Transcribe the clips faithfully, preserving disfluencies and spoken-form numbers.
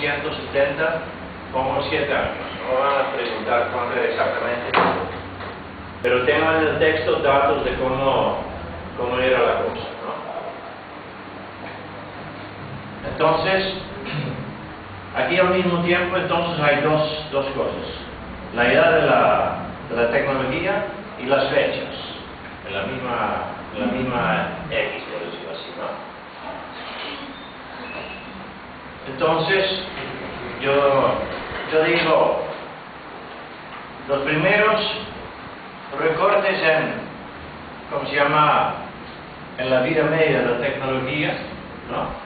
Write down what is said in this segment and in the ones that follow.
novecientos setenta, como siete años. No van a preguntar cuándo exactamente, pero tengo en el texto datos de cómo, cómo era la cosa, ¿no? Entonces, aquí al mismo tiempo, entonces hay dos, dos cosas. La edad de la, de la tecnología y las fechas, en la misma, en la misma X, por decirlo así, ¿no? Entonces, yo, yo digo, los primeros recortes en, ¿cómo se llama?, en la vida media de la tecnología, ¿no?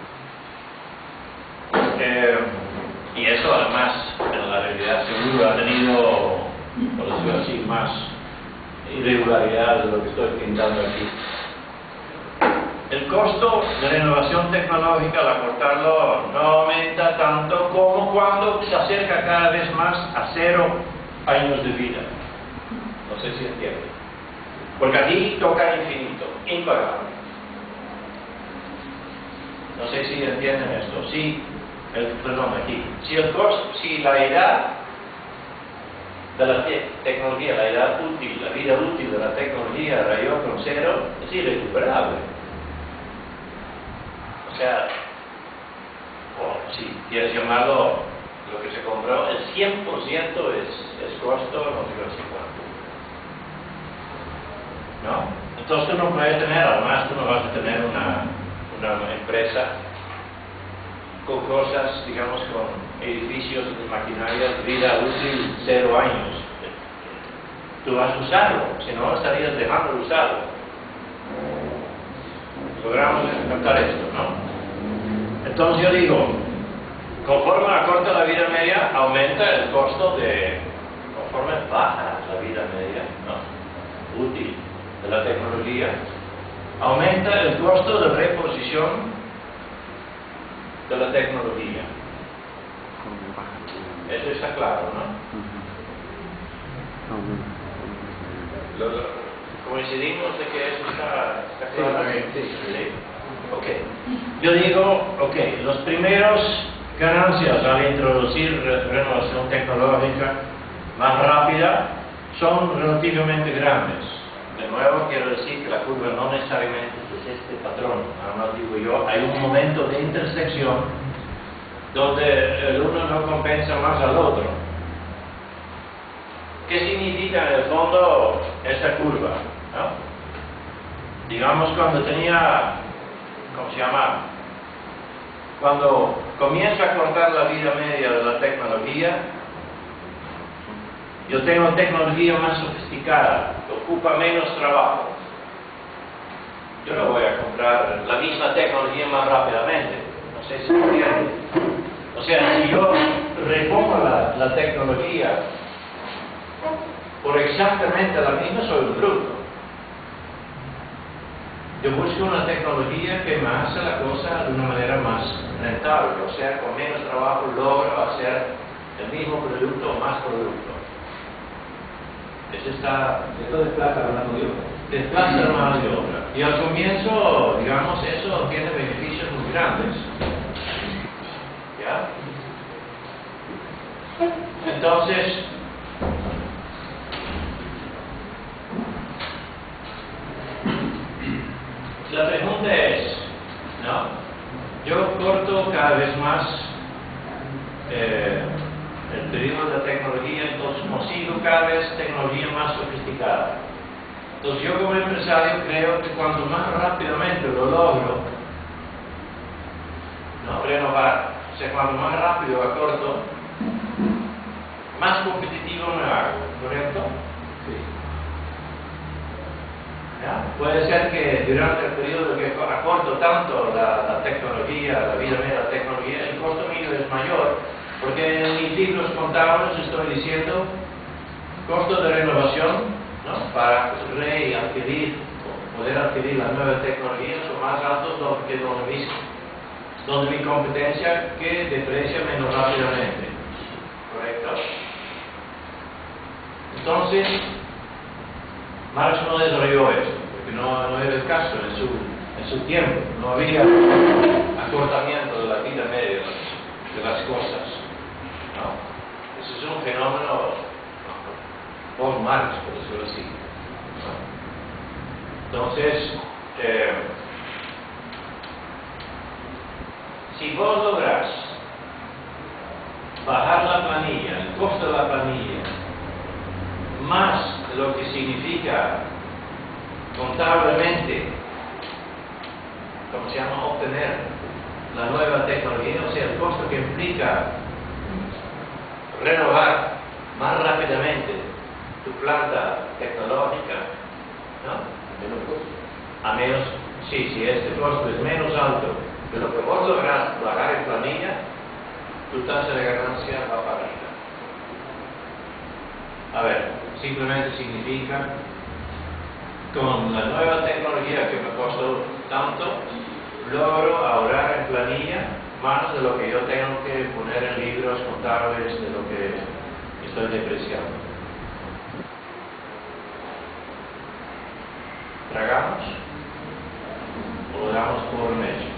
Eh, y eso además en la realidad seguro ha tenido, por decirlo así, más irregularidad de lo que estoy pintando aquí. El costo de renovación tecnológica al acortarlo no aumenta tanto como cuando se acerca cada vez más a cero años de vida. No sé si entienden. Porque aquí toca infinito, impagable. No sé si entienden esto. Sí. El, perdón, aquí. Si, el costo, si la edad de la te tecnología, la edad útil, la vida útil de la tecnología rayó con cero, es irrecuperable. O sea, o si quieres llamarlo lo que se compró, el cien por ciento es, es costo, no sé así cuánto. ¿No? Entonces tú no puedes tener, además tú no vas a tener una, una empresa con cosas, digamos, con edificios de maquinaria, vida útil, cero años. Tú vas a usarlo, si no estarías dejando de usarlo. Logramos captar esto, ¿no? Entonces yo digo, conforme acorta la vida media, aumenta el costo de, conforme baja la vida media, ¿no?, útil de la tecnología, aumenta el costo de reposición de la tecnología. Eso está claro, ¿no? Lo, lo, coincidimos de que eso está, está claro. Sí, sí, sí. Ok. Yo digo, ok, los primeros ganancias al introducir re renovación tecnológica más rápida son relativamente grandes. De nuevo quiero decir que la curva no necesariamente es este patrón, además digo yo, hay un momento de intersección donde el uno no compensa más al otro. ¿Qué significa en el fondo esta curva? ¿No? Digamos cuando tenía, ¿cómo se llama? Cuando comienza a cortar la vida media de la tecnología, yo tengo tecnología más sofisticada, que ocupa menos trabajo. Yo no voy a comprar la misma tecnología más rápidamente. No sé si me entienden. O sea, si yo repongo la, la tecnología por exactamente la misma, soy un bruto. Yo busco una tecnología que me hace la cosa de una manera más rentable. O sea, con menos trabajo logro hacer el mismo producto o más producto. Eso está... Esto desplaza la mano de obra. Desplaza la mano de obra. Y al comienzo, digamos, eso tiene beneficios muy grandes. ¿Ya? Entonces, la pregunta es, ¿no? Yo corto cada vez más eh, el periodo de la tecnología, entonces consigo cada vez tecnología más sofisticada. Entonces yo como empresario creo que cuanto más rápidamente lo logro, no renovar, o sea, cuanto más rápido acorto, más competitivo me hago, ¿correcto? Sí. ¿Ya? Puede ser que durante el periodo que acorto tanto la, la tecnología, la vida media de la tecnología, el costo mío es mayor, porque en mis libros contables estoy diciendo costo de renovación, ¿no?, para readquirir o poder adquirir las nuevas tecnologías son más altos que donde mi, donde mi competencia que deprecia menos rápidamente, ¿correcto? Entonces, Marx no desarrolló esto, porque no, no era el caso en su, en su tiempo, no había acortamiento de la vida media de las cosas, ¿no? Eso es un fenómeno post-Marx, por decirlo así, ¿no? Entonces, eh, si vos lográs bajar la planilla, el costo de la planilla, más de lo que significa contablemente, ¿cómo se llama?, obtener la nueva tecnología, o sea, el costo que implica renovar más rápidamente tu planta tecnológica, ¿no? A menos, sí, si este costo es menos alto de lo que vos lográs bajar en planilla, tu tasa de ganancia va para arriba. A ver, simplemente significa, con la nueva tecnología que me costó tanto, logro ahorrar en planilla más de lo que yo tengo que poner en libros contables de lo que estoy depreciando. ¿Tragamos? ¿O lo damos por un hecho?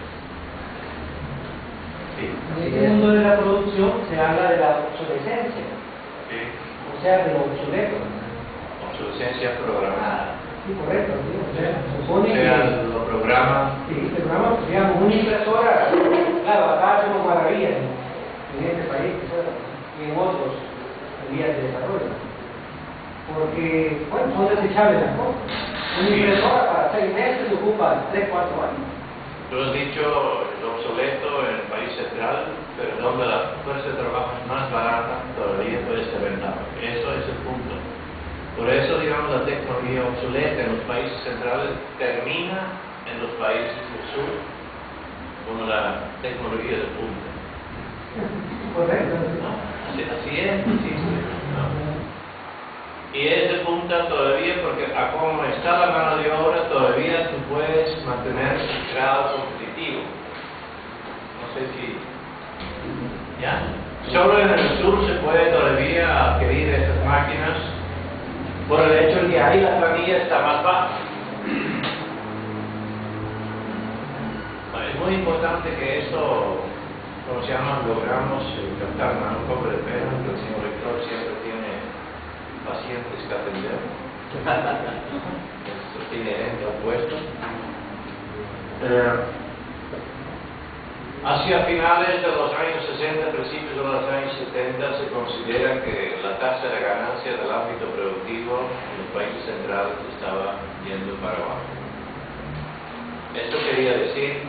Sí. En este mundo de la producción se habla de la obsolescencia, Sí. o sea, de lo obsoleto. Obsolescencia programada. Sí, correcto, sí, o sea, se supone O sea, que... lo programa. Sí, se programa, pues, digamos, una impresora, claro, acá hacemos maravillas en, en este país, y en otros en vías de desarrollo. Porque, bueno, son desechables las cosas. Una Sí. impresora para seis meses se ocupa tres, cuatro años. Tú has dicho el obsoleto en el país central, pero donde la fuerza de trabajo es más barata, todavía puede ser rentable. Eso es el punto. Por eso, digamos, la tecnología obsoleta en los países centrales termina en los países del sur con la tecnología de punta. Correcto. ¿No? Así, así es, sí, ¿no? Y es de punta todavía porque a como está la mano de obra todavía tú puedes mantener un grado competitivo. No sé si... ¿Ya? Solo en el sur se puede todavía adquirir esas máquinas por el hecho de que ahí la planilla está más baja. Bueno, es muy importante que esto, como se llama, logramos captar. Me da un poco de pena que el señor rector siempre tiene pacientes que atender. Esto tiene inherente al puesto. Eh, hacia finales de los años sesenta, principios de los años setenta, se considera que la tasa de ganancia del ámbito productivo en los países centrales estaba yendo para abajo. Esto quería decir,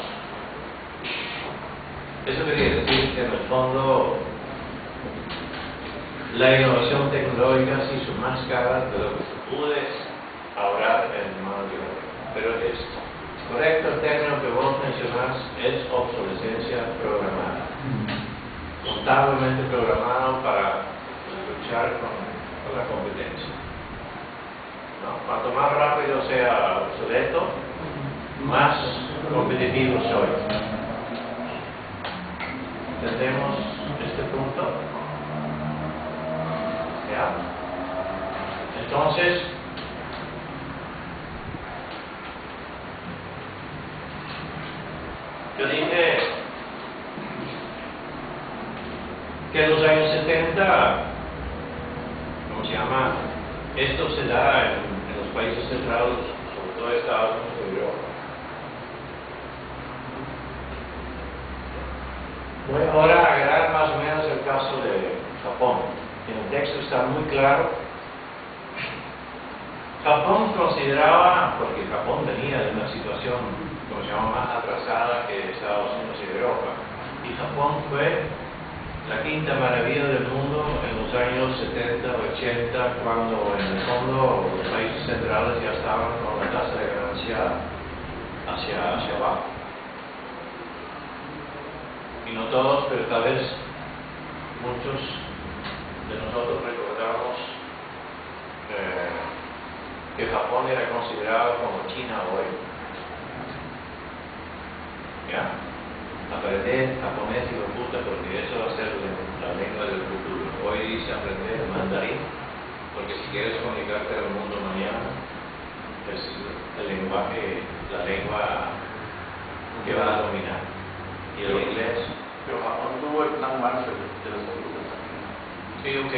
eso quería decir que en el fondo la innovación tecnológica se hizo más cara de lo que se pude ahorrar en mano de obra. Pero es correcto el término que vos mencionás, es obsolescencia programada. Contablemente programado para luchar con, con la competencia. ¿No? Cuanto más rápido sea obsoleto, más competitivo soy. ¿Entendemos este punto? ¿Ya? Entonces, yo dije que en los años setenta, ¿cómo se llama? Esto se da en, en los países centrales, sobre todo Estados Unidos y Europa. Voy ahora a agarrar más o menos el caso de Japón. En el texto está muy claro. Japón consideraba, porque Japón venía de una situación, como se llama, más atrasada que Estados Unidos y Europa, y Japón fue la quinta maravilla del mundo en los años setenta, ochenta, cuando en el fondo los países centrales ya estaban con la tasa de ganancia hacia, hacia abajo. Y no todos, pero tal vez muchos de nosotros recordamos eh, que Japón era considerado como China hoy. ¿Ya? Aprender japonés y lo puta, porque eso va a ser la lengua del futuro. Hoy se aprende mandarín, porque si quieres comunicarte al mundo mañana, es el lenguaje, la lengua que va a dominar. Y el inglés Pero Japón tuvo el plan Marshall de los seguros también. Sí, ok.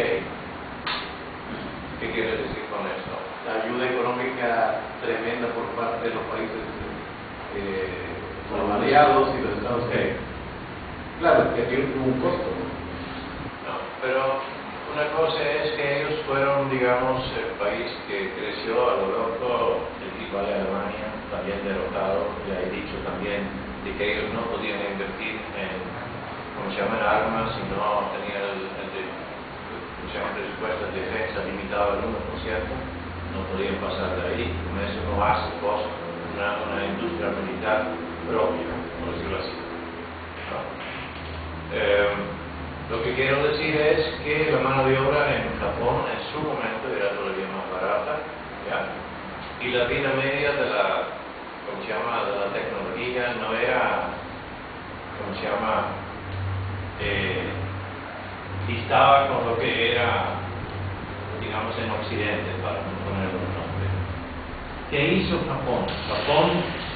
¿Qué quiere decir con esto? La ayuda económica tremenda por parte de los países eh, los aliados y los Estados Unidos. Claro, que tiene un costo, ¿no? No, pero una cosa es que ellos fueron, digamos, el país que creció a lo loco, el tipo de Alemania, también derrotado, ya he dicho también, de que ellos no podían invertir en, como se llama, en armas, si no tenían el, el, el, como se llama, el presupuesto de defensa limitado al uno por ciento, no podían pasar de ahí, con eso no hace cosa, una, una industria militar propia, por decirlo así. ¿No? Eh, Lo que quiero decir es que la mano de obra en Japón en su momento era todavía más barata, ¿ya? Y la vida media de la, ¿cómo se llama?, de la tecnología no era, ¿cómo se llama?, eh, distaba con lo que era, digamos, en Occidente, para no poner un nombre. ¿Qué hizo Japón? Japón,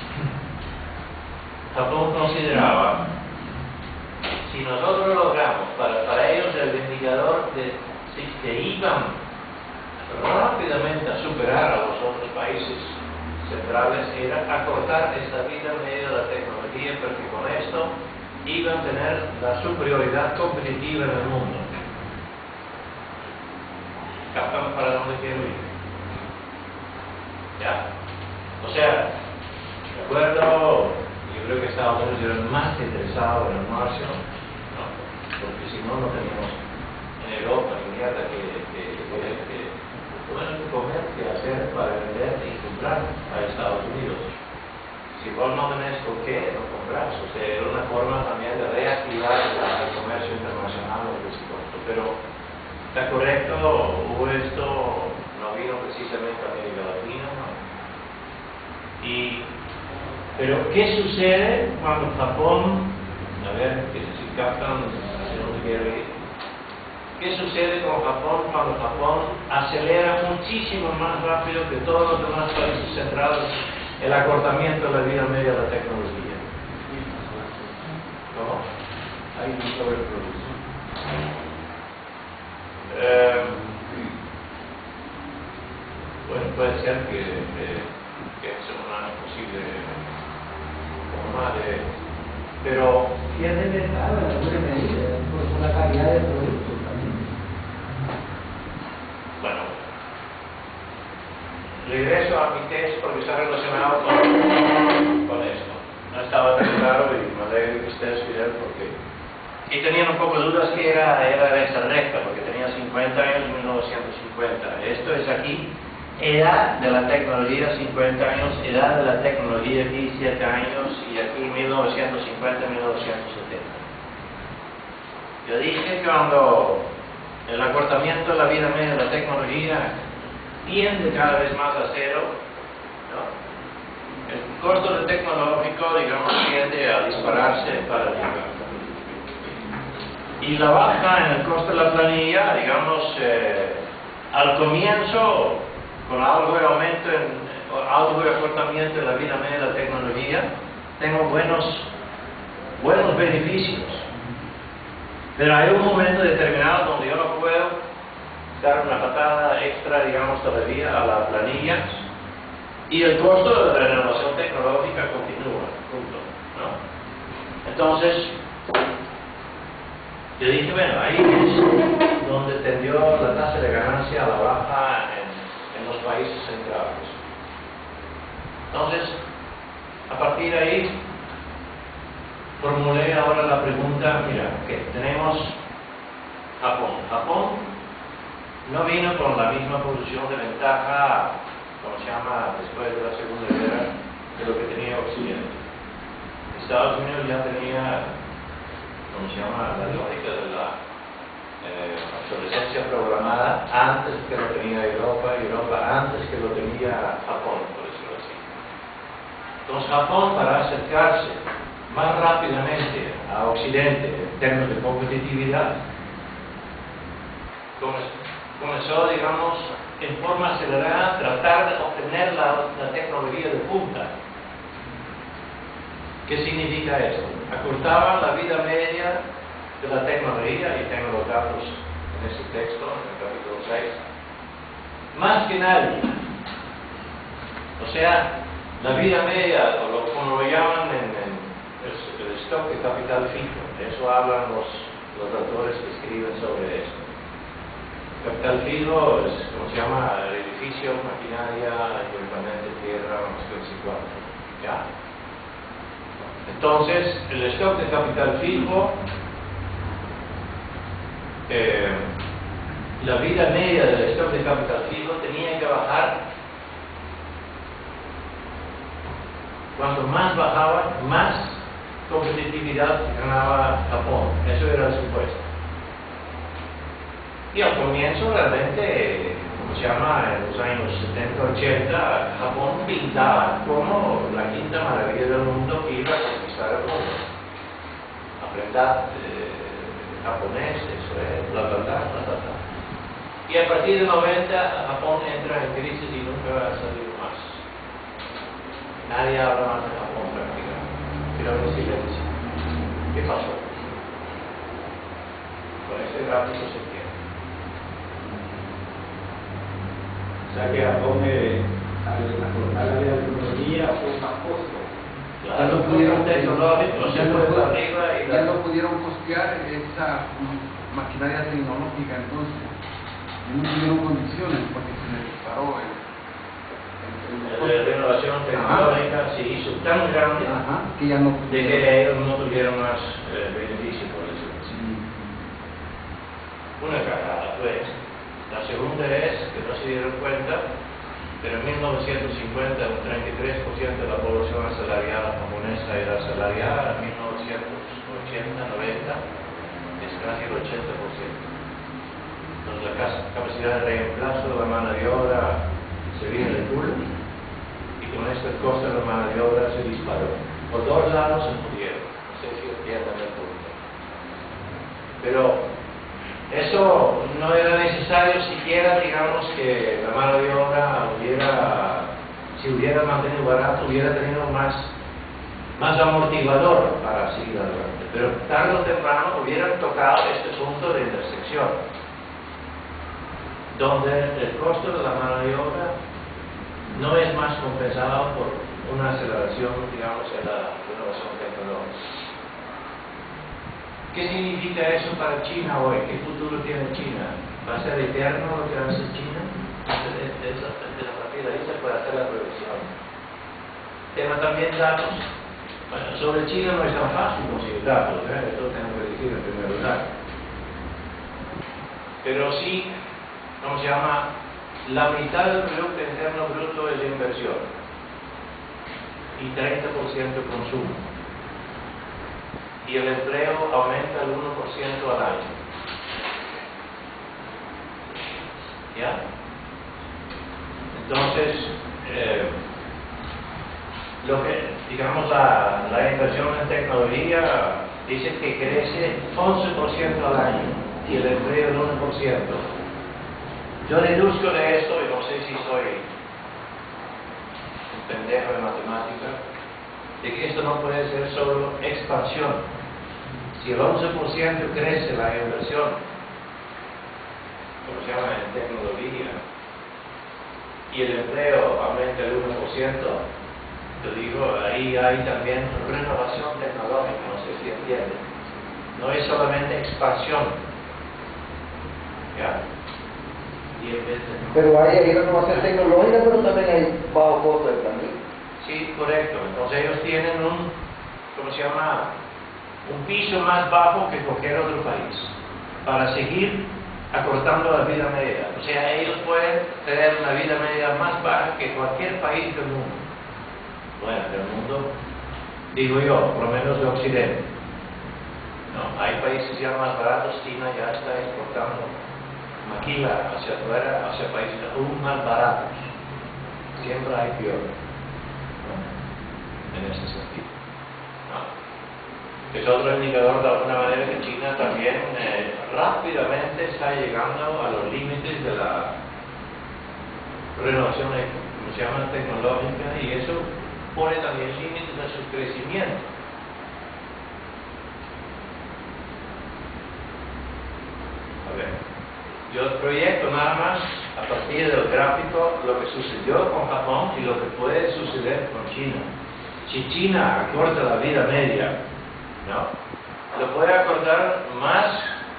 Japón consideraba, si nosotros logramos, para, para ellos el indicador de si se iban rápidamente a superar a los otros países centrales era acortar esta vida media de la tecnología, porque con esto iban a tener la superioridad competitiva en el mundo. ¿Captan para dónde quiero ir? ¿Ya? O sea, de acuerdo, yo creo que Estados Unidos era más interesado en el marcio, ¿no? Porque si no, no teníamos en Europa ni mierda que, que, que, que, bueno, que comer, que hacer para vender y comprar a Estados Unidos. Si vos no tenés con qué, no compras. O sea, era una forma también de reactivar el comercio internacional o el costo. Pero está correcto, hubo esto, no vino precisamente a América Latina, ¿no? Y pero, ¿qué sucede cuando Japón, a ver, que si captan, si no se quiere ir, qué sucede con Japón cuando Japón acelera muchísimo más rápido que todos los demás países centrales el acortamiento de la vida media de la tecnología? ¿Cómo? Hay un sobreproducción. Eh, bueno, puede ser que, eh, que es una posible forma de... pero... pierde mercado en alguna medida por, por la calidad del producto también. Bueno, regreso a mi test porque está relacionado con, con esto. No estaba tan claro y me alegro que ustedes vieran porque... Y tenían un poco de dudas que era, era esta recta, porque tenía cincuenta años en mil novecientos cincuenta. Esto es aquí, edad de la tecnología cincuenta años, edad de la tecnología diecisiete años, y aquí mil novecientos cincuenta a mil novecientos setenta. Yo dije que cuando el acortamiento de la vida media de la tecnología tiende cada vez más a cero, ¿no? El costo del tecnológico, digamos, tiende a dispararse para llegar. Y la baja en el costo de la planilla, digamos, eh, al comienzo, con algo de aumento, en, algo de acortamiento de la vida media de la tecnología, tengo buenos, buenos beneficios. Pero hay un momento determinado donde yo no puedo dar una patada extra, digamos, todavía a la planilla, y el costo de la renovación tecnológica continúa, punto, ¿no? Entonces, yo dije, bueno, ahí es donde tendió la tasa de ganancia a la baja en, en los países centrales. Entonces, a partir de ahí, formulé ahora la pregunta, mira, que tenemos Japón. Japón no vino con la misma posición de ventaja, como se llama, después de la Segunda Guerra, de lo que tenía Occidente. Estados Unidos ya tenía, como se llama, la lógica de la eh, obsolescencia programada antes que lo tenía Europa, y Europa antes que lo tenía Japón, por decirlo así. Entonces Japón, para acercarse más rápidamente a Occidente en términos de competitividad, comenzó, digamos, en forma acelerada a tratar de obtener la, la tecnología de punta. ¿Qué significa esto? Acortaban la vida media de la tecnología, y tengo los datos en este texto, en el capítulo seis, más que nadie. O sea, la vida media, o lo, como lo llaman en, en el, el stock de capital fijo, de eso hablan los, los autores que escriben sobre esto. Capital fijo es, como se llama, el edificio, maquinaria, equipamiento, tierra, más que cincuenta. ¿Ya? Entonces, el stock de capital fijo, eh, la vida media del stock de capital fijo tenía que bajar. Cuanto más bajaba, más competitividad ganaba Japón. Eso era el supuesto. Y al comienzo realmente, como se llama, en los años setenta ochenta, Japón pintaba como la quinta maravilla del mundo que iba a conquistar el mundo. Aprendad eh, japonés, eso es, bla bla bla, bla bla bla. Y a partir de noventa, Japón entra en crisis y nunca va a salir más. Nadie habla más de Japón prácticamente. Pero en silencio. ¿Qué pasó? Con este gráfico se entiende. O sea que Japón, eh, al acortar la vida de tecnología, fue más costo. Ya no pudieron tecnológicos, se fue para arriba y ya no pudieron costear esa maquinaria tecnológica, entonces no tuvieron condiciones porque se les disparó el, el, el la renovación tecnológica se hizo tan grande Ajá, que ya no de que ellos no tuvieron más eh, beneficio por eso. Sí. Una cagada pues. La segunda es que no se dieron cuenta, pero en mil novecientos cincuenta un treinta y tres por ciento de la población asalariada japonesa era asalariada, en mil novecientos ochenta noventa es casi el ochenta por ciento. Entonces la capacidad de reemplazo de la mano de obra se vino de culo, y con esto el costo de la mano de obra se disparó. Por dos lados se murieron, no sé si entiendan el punto. Pero eso no era necesario siquiera, digamos, que la mano de obra hubiera, si hubiera mantenido barato, hubiera tenido más, más amortiguador para seguir adelante. Pero tarde o temprano hubieran tocado este punto de intersección, donde el costo de la mano de obra no es más compensado por una aceleración, digamos, en la innovación tecnológica. ¿Qué significa eso para China hoy? ¿Qué futuro tiene China? ¿Va a ser eterno lo que hace China? De, de, esa, de la partida ahí se puede hacer la previsión. Tema también datos. Bueno, sobre China no es tan fácil conseguir datos, ¿eh? Esto tengo que decir en primer lugar. Pero sí, ¿cómo se llama? La mitad del Producto Interno Bruto es inversión y treinta por ciento consumo. Y el empleo aumenta el uno por ciento al año. ¿Ya? Entonces, eh, lo que, digamos, la, la inversión en tecnología dice que crece once por ciento al año y el empleo el uno por ciento. Yo deduzco de esto, y no sé si soy un pendejo de matemática, de que esto no puede ser solo expansión. Si el once por ciento crece la inversión, como se llama en tecnología, y el empleo aumenta el uno por ciento, yo digo, ahí hay también renovación tecnológica, no sé si entienden. No es solamente expansión. ¿Ya? diez veces, ¿no? Pero hay, hay renovación tecnológica, pero también hay bajo costo de planilla. Sí, correcto. Entonces ellos tienen un, ¿cómo se llama? Un piso más bajo que cualquier otro país para seguir acortando la vida media. O sea, ellos pueden tener una vida media más baja que cualquier país del mundo. Bueno, del mundo, digo yo, por lo menos de Occidente. No, hay países ya más baratos. China ya está exportando maquila hacia afuera, hacia países aún más baratos. Siempre hay peor, ¿no? En ese sentido, ¿no? Es otro indicador de alguna manera que China también eh, rápidamente está llegando a los límites de la renovación, como se llama, tecnológica, y eso pone también límites a su crecimiento. A ver, yo proyecto nada más a partir del gráfico lo que sucedió con Japón y lo que puede suceder con China. Si China acorta la vida media, ¿no?, lo puede acortar más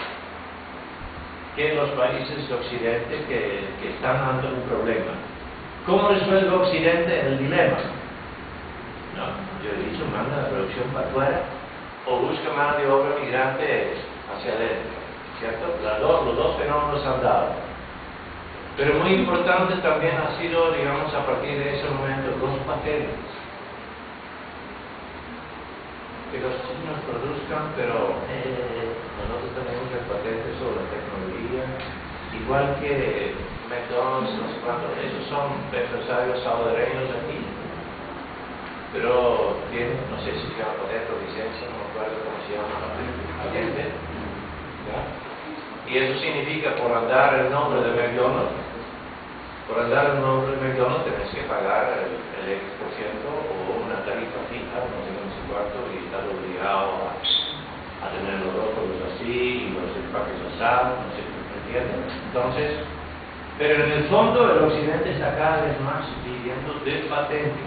que los países de Occidente que, que están ante un problema. ¿Cómo resuelve Occidente el dilema? No, yo he dicho, manda la producción para afuera o busca mano de obra migrante hacia adentro, ¿cierto? Las dos, los dos fenómenos han dado. Pero muy importante también ha sido, digamos, a partir de ese momento, los patentes. Que los chinos produzcan, pero eh, nosotros tenemos el patente sobre la tecnología, igual que McDonald's, no sé cuánto, esos son empresarios salvadoreños aquí, pero tienen, no sé si se llama patente o licencia, no me acuerdo cómo se llama, patente, ¿ya? Y eso significa, por andar el nombre de McDonald's, por andar el nombre de McDonald's tenés que pagar el, el X por ciento o una tarifa fija, no sé no sé cuánto, y estás obligado a, a tener los rótulos así, y los empaques asados, no sé, ¿me entiendes? Entonces, pero en el fondo el occidente está cada vez más viviendo de patentes.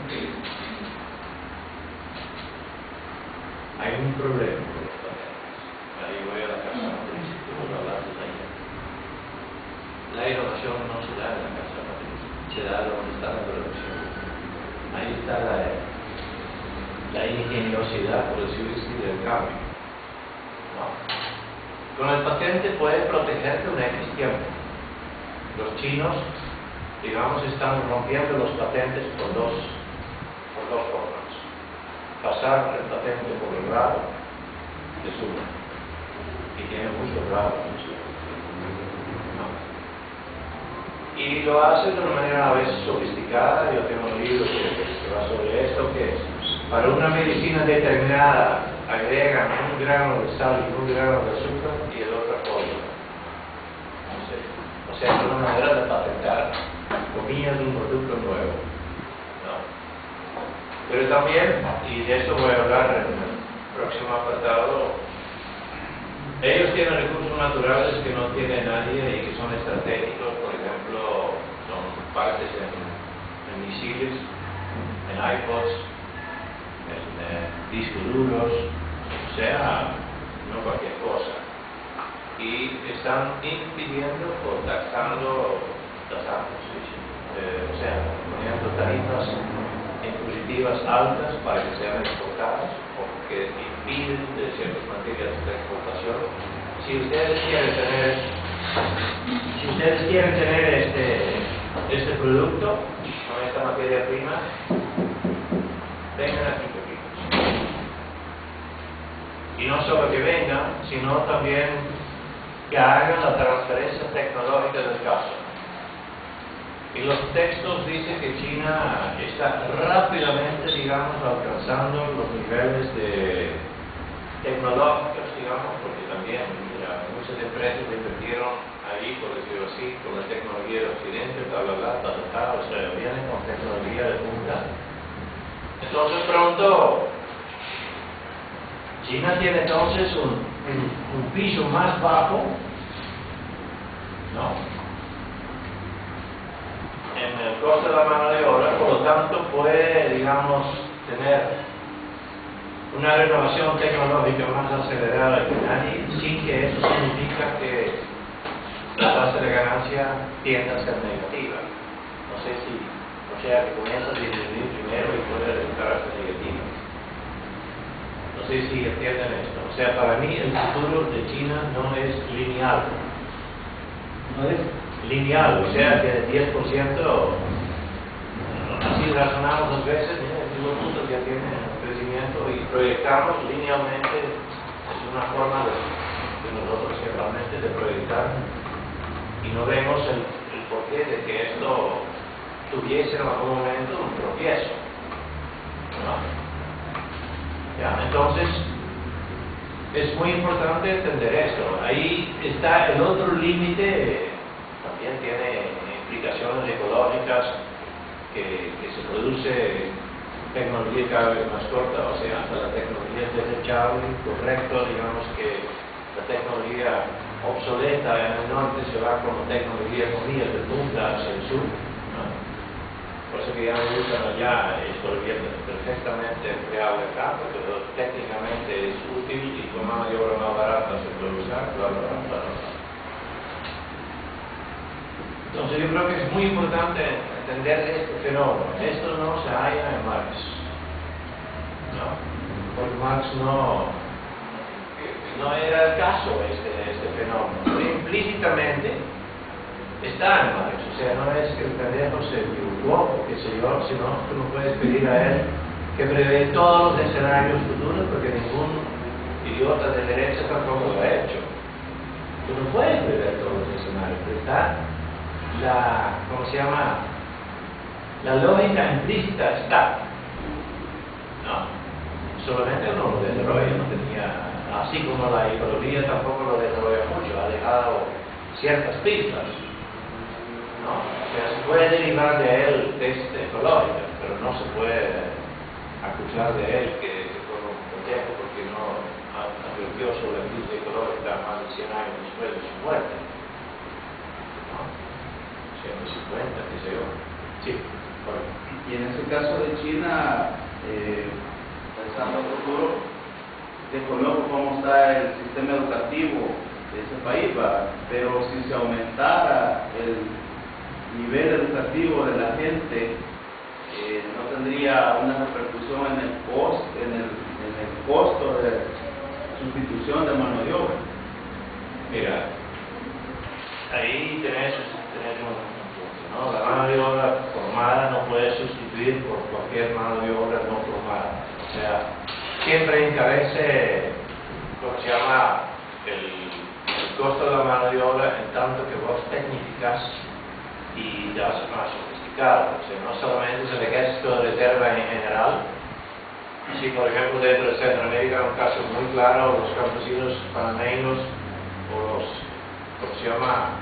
Hay un problema con los patentes. Ahí voy a la casa matriz, que vos hablaste ayer. La innovación no se da en la casa matriz, se da donde está la producción. Ahí está la, la ingeniosidad, por decirlo así, del cambio. ¿No? Con el patente puedes protegerte un X tiempo. Los chinos, digamos, están rompiendo los patentes por dos, por dos formas. Pasar el patente por el rabo es una, y tiene muchos rabos. Y lo hace de una manera a veces sofisticada. Yo tengo un libro que, que va sobre esto, que es, para una medicina determinada agregan un grano de sal y un grano de azúcar y el otro fórmula. No sé. O sea, es una manera de patentar comillas de un producto nuevo. ¿No? Pero también, y de eso voy a hablar en el próximo apartado, ellos tienen recursos naturales que no tiene nadie y que son estratégicos. Por ejemplo, son partes en, en misiles, en iPods, en eh, discos duros, o sea, no cualquier cosa. Y están impidiendo o taxando, taxando, sí, sí, eh, o sea, poniendo tarifas impositivas altas para que sean exportadas o que impiden de ciertas materias de exportación. Si ustedes quieren tener, si ustedes quieren tener este, este producto con esta materia prima, vengan aquí pequeños. Y no solo que vengan, sino también que hagan la transferencia tecnológica del caso. Y los textos dicen que China está rápidamente, digamos, alcanzando los niveles de tecnológicos, digamos, porque también ya, muchas empresas invirtieron ahí, por decirlo así, con la tecnología del occidente, bla, bla, bla, bla, bla, o sea, vienen con tecnología de punta. Entonces, pronto, China tiene entonces un, un, un piso más bajo, ¿no?, en el costo de la mano de obra, por lo tanto puede, digamos, tener una renovación tecnológica más acelerada que nadie, sin que eso significa que la tasa de ganancia tienda a ser negativa. No sé si, o sea, que comienza a disminuir primero y puede resultar hasta negativa. No sé si entienden esto. O sea, para mí el futuro de China no es lineal. No es lineal, o sea, que de diez por ciento, así razonamos dos veces, mira, el último punto ya tiene crecimiento y proyectamos linealmente, es una forma de, de nosotros realmente de proyectar y no vemos el, el porqué de que esto tuviese en algún momento un tropiezo, ¿no? ¿Ya? Entonces, es muy importante entender esto. Ahí está el otro límite. También tiene implicaciones ecológicas, que, que se produce tecnología cada vez más corta, o sea, hasta la tecnología es desechable, correcto, digamos que la tecnología obsoleta en el norte se va con tecnología comillas de punta hacia el sur, ¿no? Por eso que ya me usan allá, esto viene perfectamente empleable acá, porque técnicamente es útil y con mano de obra más barata se puede usar, bla, bla, bla, bla, bla. Entonces yo creo que es muy importante entender este fenómeno. Esto no se halla en Marx, ¿no? Porque Marx no, no era el caso este, este fenómeno. Pero implícitamente está en Marx, o sea, no es que el pendejo se equivocó o qué sé yo, sino que no puedes pedir a él que prevé todos los escenarios futuros, porque ningún idiota de derecha tampoco lo ha hecho. Tú no puedes prever todos los escenarios, pero está la, ¿cómo se llama? La lógica implícita está, ¿no? Solamente uno lo desarrolla, no tenía, así como la ecología tampoco lo desarrolla mucho, ha dejado ciertas pistas, ¿no? O sea, se puede derivar de él test ecológica, pero no se puede acusar de él que, que fue un pendejo porque no advirtió sobre la crisis ecológica más de cien años después de su muerte, ¿no? ciento cincuenta, qué sé yo. Sí, bueno. Y en ese caso de China, eh, pensando en el futuro, desconozco cómo está el sistema educativo de ese país, ¿va? Pero si se aumentara el nivel educativo de la gente, eh, no tendría una repercusión en el costo, en el, en el costo de sustitución de mano de obra. Mira, ahí tenés, tenés un, un punto, ¿no? La mano de obra formada no puede sustituir por cualquier mano de obra no formada. O sea, siempre encarece, ¿cómo se llama?, el, el costo de la mano de obra en tanto que vos tecnificas y te haces más sofisticado. O sea, no solamente es el ejército de reserva en general. Si, por ejemplo, dentro de Centroamérica, un caso muy claro, los campesinos panameños o los, ¿cómo se llama?,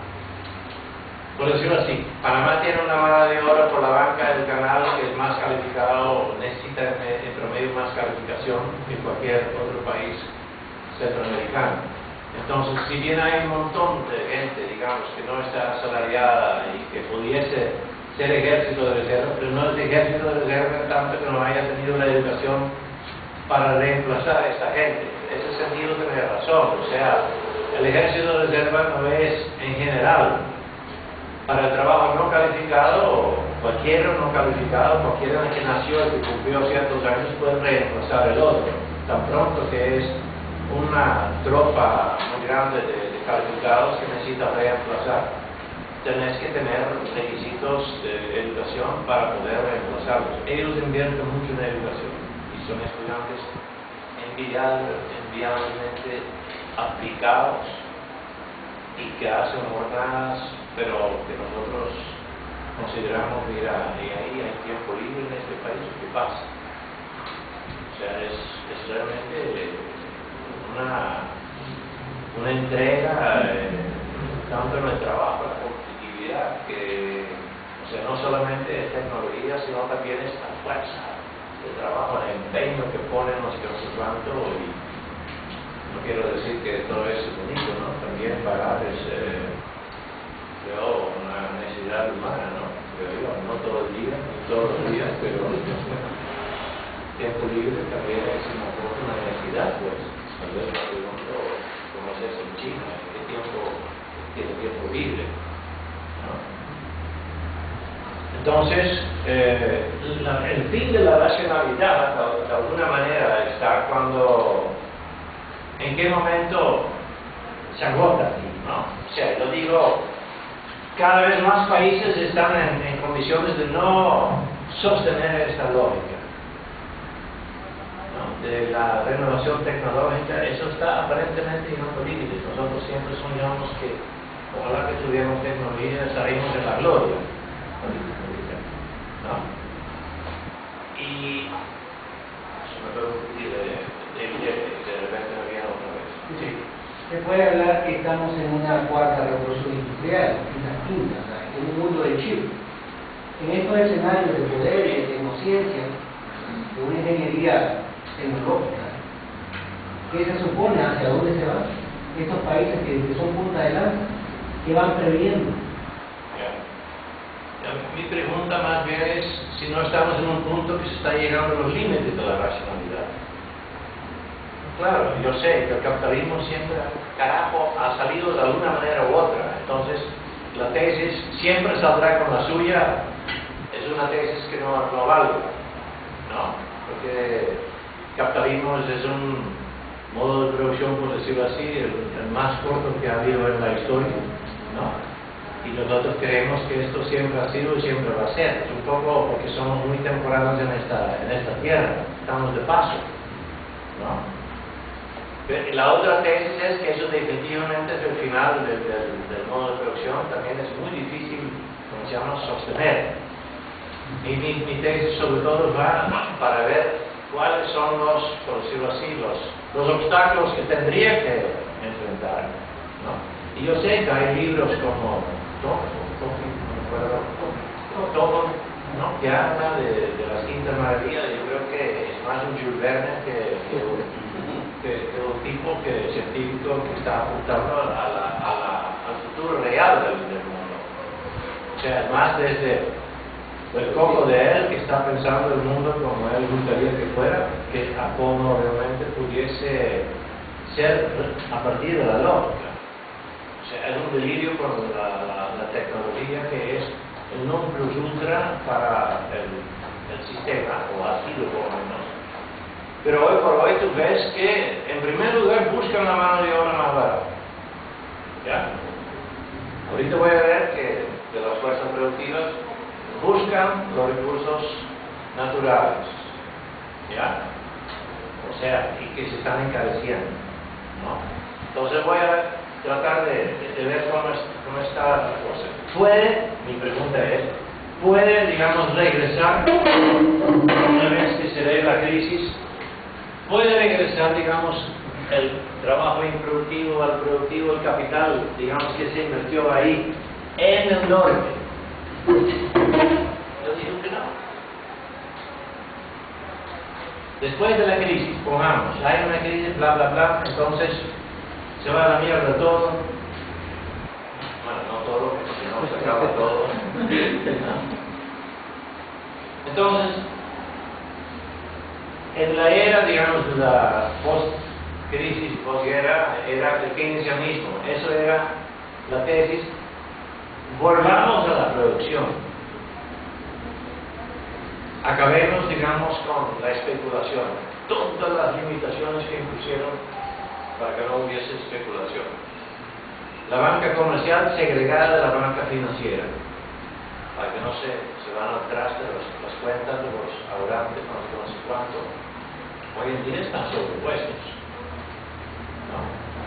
por decirlo así, Panamá tiene una mano de obra por la banca del canal que es más calificado, necesita en promedio más calificación que cualquier otro país centroamericano. Entonces, si bien hay un montón de gente, digamos, que no está asalariada y que pudiese ser ejército de reserva, pero no es ejército de reserva en tanto que no haya tenido la educación para reemplazar a esta gente. En ese sentido tiene razón, o sea, el ejército de reserva no es en general para el trabajo no calificado, cualquiera no calificado, cualquiera que nació y que cumplió ciertos años puede reemplazar el otro. Tan pronto que es una tropa muy grande de, de calificados que necesita reemplazar, tenés que tener requisitos de educación para poder reemplazarlos. Ellos invierten mucho en educación y son estudiantes envidiablemente aplicados y que hacen jornadas, pero que nosotros consideramos, mira, y ahí hay tiempo libre en este país, ¿qué pasa? O sea, es, es realmente una, una entrega eh, tanto en el trabajo, la competitividad, que, o sea, no solamente es tecnología, sino también es la fuerza de trabajo, el empeño que ponen los que no sé cuánto, y no quiero decir que todo es bonito, ¿no? También pagar es, eh, creo, una necesidad humana, ¿no? Creo yo, no todo el día, no todos los días, pero tiempo libre también es una, una necesidad, pues. Tal vez me pregunto cómo es eso en China, ¿qué tiempo tiene tiempo libre? ¿No? Entonces, eh, la, el fin de la racionalidad, de, de alguna manera, está cuando, en qué momento se agota aquí, ¿no? O sea, yo digo, cada vez más países están en, en condiciones de no sostener esta lógica, ¿no?, de la renovación tecnológica. Eso está aparentemente en otros límites. Nosotros siempre soñamos que ojalá que tuviéramos tecnología estaríamos en la gloria, ¿no? Y eso me puedo decir de, de, de, de repente me viene otra vez. Sí. Se puede hablar que estamos en una cuarta revolución industrial, quizás quinta, o sea, en un mundo de chip. En estos escenarios de poder y de tecnociencia, de una ingeniería tecnológica, ¿qué se supone? ¿Hacia dónde se va? estos países que, que son punta de lanza, que van previniendo. Ya. Ya, mi pregunta más bien es si no estamos en un punto que se está llegando a los límites de la racionalidad. Claro, yo sé que el capitalismo siempre, carajo, ha salido de alguna manera u otra. Entonces, la tesis siempre saldrá con la suya. Es una tesis que no, no vale, ¿no? Porque el capitalismo es un modo de producción, por decirlo así, el, el más corto que ha habido en la historia, ¿no? Y nosotros creemos que esto siempre ha sido y siempre va a ser. Es un poco porque somos muy temporales en esta, en esta tierra, estamos de paso, ¿no? Pero la otra tesis es que eso definitivamente es el final del, del, del modo de producción, también es muy difícil, como se llama, sostener. Y mi, mi tesis sobre todo va para ver cuáles son los, por decirlo así, los, los obstáculos que tendría que enfrentar, ¿no? Y yo sé que hay libros como todo, ¿no? Que habla de, de las quintas maravillas. Yo creo que es más un Jules Verne que, que, que, que un tipo que, científico que está apuntando a la, a la, al futuro real del, del mundo. O sea, es más desde el coco de él que está pensando el mundo como él gustaría que fuera, que a cómo realmente pudiese ser a partir de la lógica. O sea, es un delirio con la, la, la tecnología que es el non plus ultra para el, el sistema, o ha sido por lo menos. Pero hoy por hoy tú ves que, en primer lugar, buscan la mano de obra más barata. ¿Ya? Ahorita voy a ver que de las fuerzas productivas buscan los recursos naturales, ¿ya? O sea, y que se están encareciendo, ¿no? Entonces voy a tratar de, de ver cómo, es, cómo está la cosa. ¿Puede, mi pregunta es, puede, digamos, regresar, una vez que se dé la crisis, puede regresar, digamos, el trabajo improductivo al productivo, el capital, digamos, que se invirtió ahí, en el norte? Yo digo que no. Después de la crisis, pongamos, hay una crisis, bla, bla, bla, entonces se va a la mierda todo. Bueno, no todo, porque si no se acaba todo. Entonces, en la era, digamos, de la post-crisis, post-guerra, era el keynesianismo. Eso era la tesis. Volvamos a la producción. Acabemos, digamos, con la especulación. Todas las limitaciones que impusieron para que no hubiese especulación. La banca comercial segregada de la banca financiera, para que no se, se van atrás de los, las cuentas de los ahorrantes, no sé, no sé cuánto. Hoy en día están sobrepuestos, ¿no?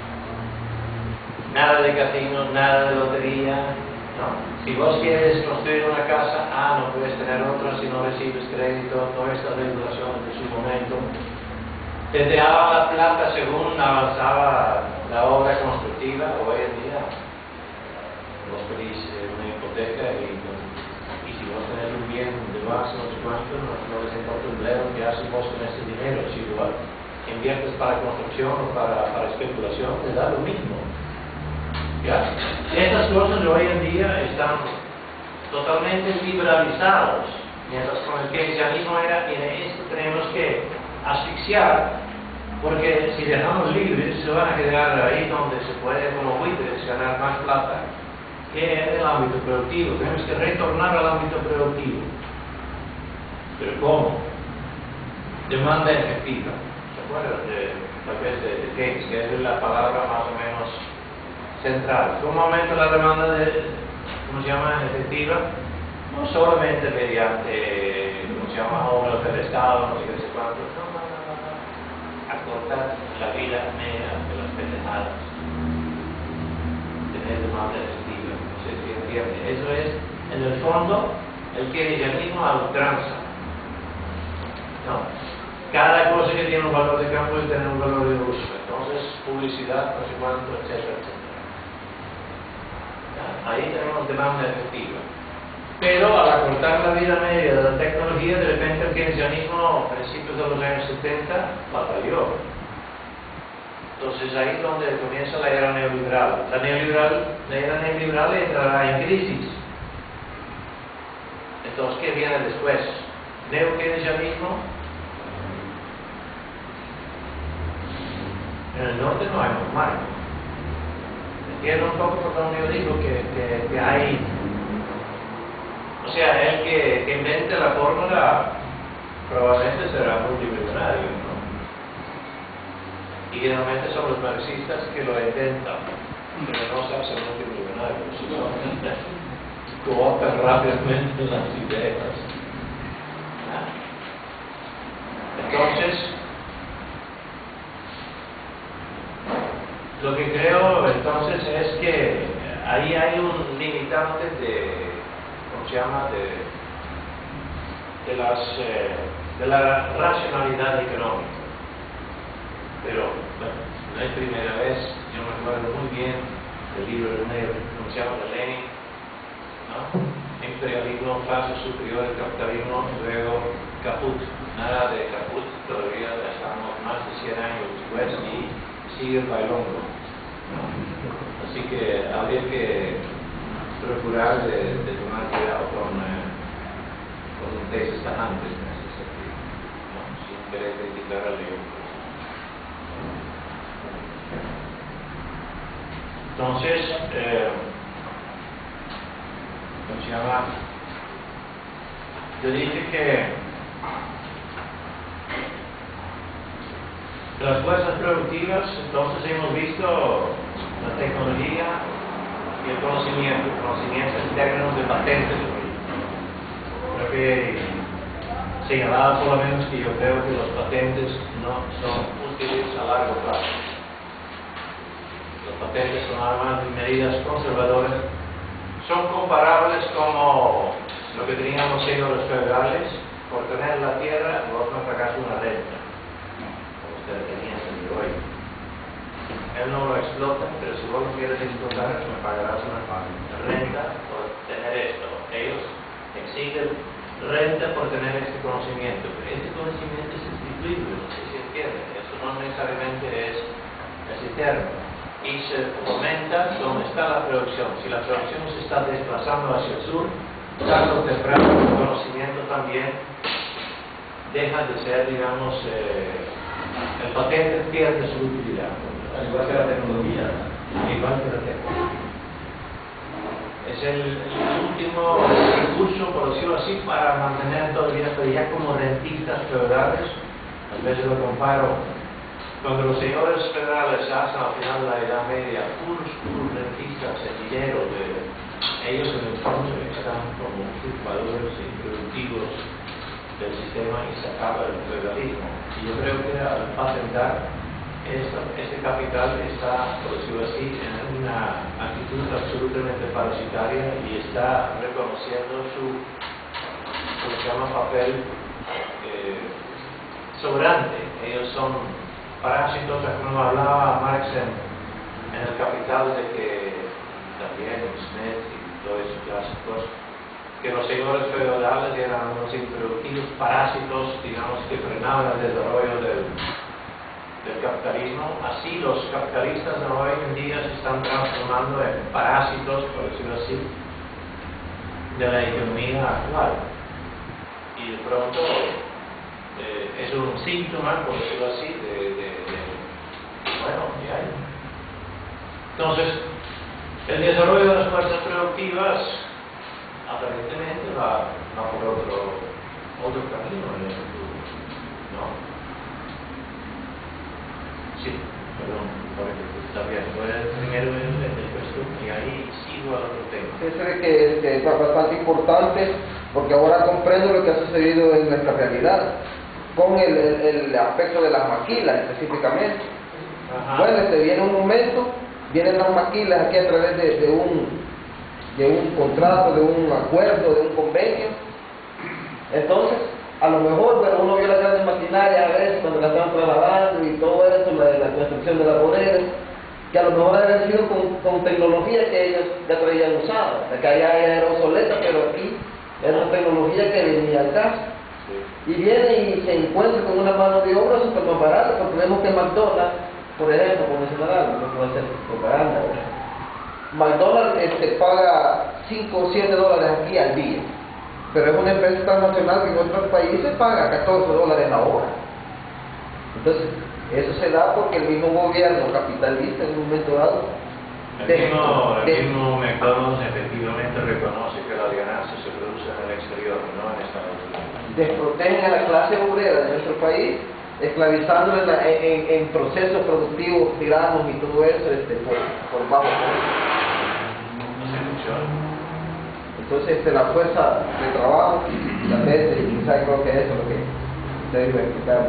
Nada de casinos, nada de lotería, ¿no? Si vos quieres construir una casa, ah, no puedes tener otra si no recibes crédito, todas estas regulaciones de su momento. Te dejaba la plata según avanzaba la obra constructiva. Hoy en día vos pedís una hipoteca y, y si vos tenés un bien de base, no sé cuánto, no, no les importa un bledo que haces vos con ese dinero. Si lo inviertes para construcción o para, para especulación, te da lo mismo. ¿Ya? Estas cosas hoy en día están totalmente liberalizadas, mientras con el keynesianismo era, mire, esto tenemos que asfixiar, porque si dejamos libres se van a quedar ahí donde se puede, como buitres, ganar más plata que en el ámbito productivo. Tenemos que retornar al ámbito productivo. ¿Pero cómo? Demanda efectiva. ¿Se acuerdan de, tal vez de, de Keynes, que es la palabra más o menos central? ¿Cómo aumenta la demanda de, ¿cómo se llama?, efectiva? No solamente mediante, ¿cómo se llama?, obras del Estado, no sé qué sé cuánto. No, no, no, no, no. Acortar la vida media de las pendejadas. Tener demanda efectiva. No sé si entiende. Eso es, en el fondo, el keynesianismo a ultranza. No. Cada cosa que tiene un valor de campo debe tener un valor de uso. Entonces, publicidad, no sé cuánto, etcétera, etcétera. Ahí tenemos demanda efectiva. Pero al acortar la vida media de la tecnología, de repente el keynesianismo a principios de los años setenta batalló. Entonces ahí es donde comienza la era neoliberal. La, neoliberal, la era neoliberal entrará en crisis. Entonces, ¿qué viene después? Neokeynesianismo. En el norte no hay normal. Entiendo un poco por donde yo digo que, que, que hay, o sea, el que, que invente la fórmula probablemente será multimillonario, ¿no? Y generalmente son los marxistas que lo intentan, pero no se hacen multimillonarios, solamente cooptan rápidamente las ideas. Entonces, lo que creo entonces es que ahí hay un limitante de, ¿cómo se llama?, de, de, las, eh, de la racionalidad económica. Pero, bueno, no es primera vez, yo me acuerdo muy bien del libro de Lenin, ¿cómo se llama?, de Lenin, ¿no? Imperialismo, clase superior, el capitalismo, y luego Caput. Nada de Caput, todavía estamos más de cien años después y sigue el bailongo, ¿no? Así que habría que procurar de, de tomar cuidado con, eh, con tesis tajantes en ese sentido, ¿no? Sin querer criticar al libro. Entonces, eh, ¿cómo se llama? Yo dije que las fuerzas productivas, entonces hemos visto la tecnología y el conocimiento, el conocimiento en términos de patentes. Creo que señalaba por lo menos que yo creo que los patentes no son útiles a largo plazo. Los patentes son además medidas conservadoras, son comparables como lo que tenían los señores feudales. Por tener la tierra vos no pagas una renta, como ustedes tenían entendido hoy. Él no lo explota, pero si vos lo quieres explotar me pagarás una renta por tener esto. Ellos exigen renta por tener este conocimiento, pero este conocimiento es sustituible, no sé si entienden, eso no necesariamente es, es eterno. Y se fomenta donde está la producción. Si la producción se está desplazando hacia el sur, tarde o temprano el conocimiento también deja de ser, digamos, eh, el patente pierde su utilidad. Igual que la tecnología. Igual que la tecnología. Es el, el último recurso, por decirlo así, para mantener todavía, pero ya como rentistas feudales. A veces lo comparo. Cuando los señores federales hacen al final de la Edad Media puros, puros rentistas, semilleros, de, ellos en el fondo están como usurpadores improductivos del sistema y se acaba el feudalismo. Y yo creo que al patentar esto, este capital está, por decirlo así, en una actitud absolutamente parasitaria y está reconociendo su, lo que se llama papel eh, sobrante. Ellos son parásitos, como hablaba Marx en, en el Capital, de que también Smith y todos esos clásicos, que los señores feudales eran unos improductivos parásitos, digamos, que frenaban el desarrollo del, del capitalismo. Así los capitalistas de hoy en día se están transformando en parásitos, por decirlo así, de la economía actual. Y de pronto Eh, es un síntoma, por decirlo así, de, de, de bueno, ¿qué hay? Entonces, el desarrollo de las fuerzas productivas aparentemente va, va por otro, otro camino en el futuro, ¿no? Sí, perdón, está bien, voy a primero el, el cuestión y ahí sigo al otro tema. Ese que, que es bastante importante, porque ahora comprendo lo que ha sucedido en nuestra realidad con el, el, el aspecto de las maquilas específicamente. Ajá. Bueno, este, viene un momento, vienen las maquilas aquí a través de, de, un, de un contrato, de un acuerdo, de un convenio. Entonces, a lo mejor, bueno, uno vio las grandes maquinarias a veces cuando la estaban trabajando y todo eso, la, la construcción de las bodegas, que a lo mejor había sido con, con tecnología que ellos ya traían usada, que allá era obsoleta, pero aquí era una tecnología que venía al caso. Y viene y se encuentra con una mano de obra súper más barata, porque vemos que McDonald's Por ejemplo, por mencionar algo, no puede ser propaganda, ¿verdad? McDonald's este, paga cinco o siete dólares aquí al día, pero es una empresa transnacional que en otros países paga catorce dólares la hora. Entonces, eso se da porque el mismo gobierno capitalista en un momento dado El de- mismo, el de- mismo McDonald's efectivamente reconoce que las ganancias se producen en el exterior, no en Estados Unidos. desprotegen a la clase obrera de nuestro país, esclavizándola en, la- en- en- en procesos productivos tiranos y todo eso este, por, por bajo costo. Así funciona. Entonces este, la fuerza de trabajo, la veces, y quizás creo que eso es lo que ustedes iban a explicar.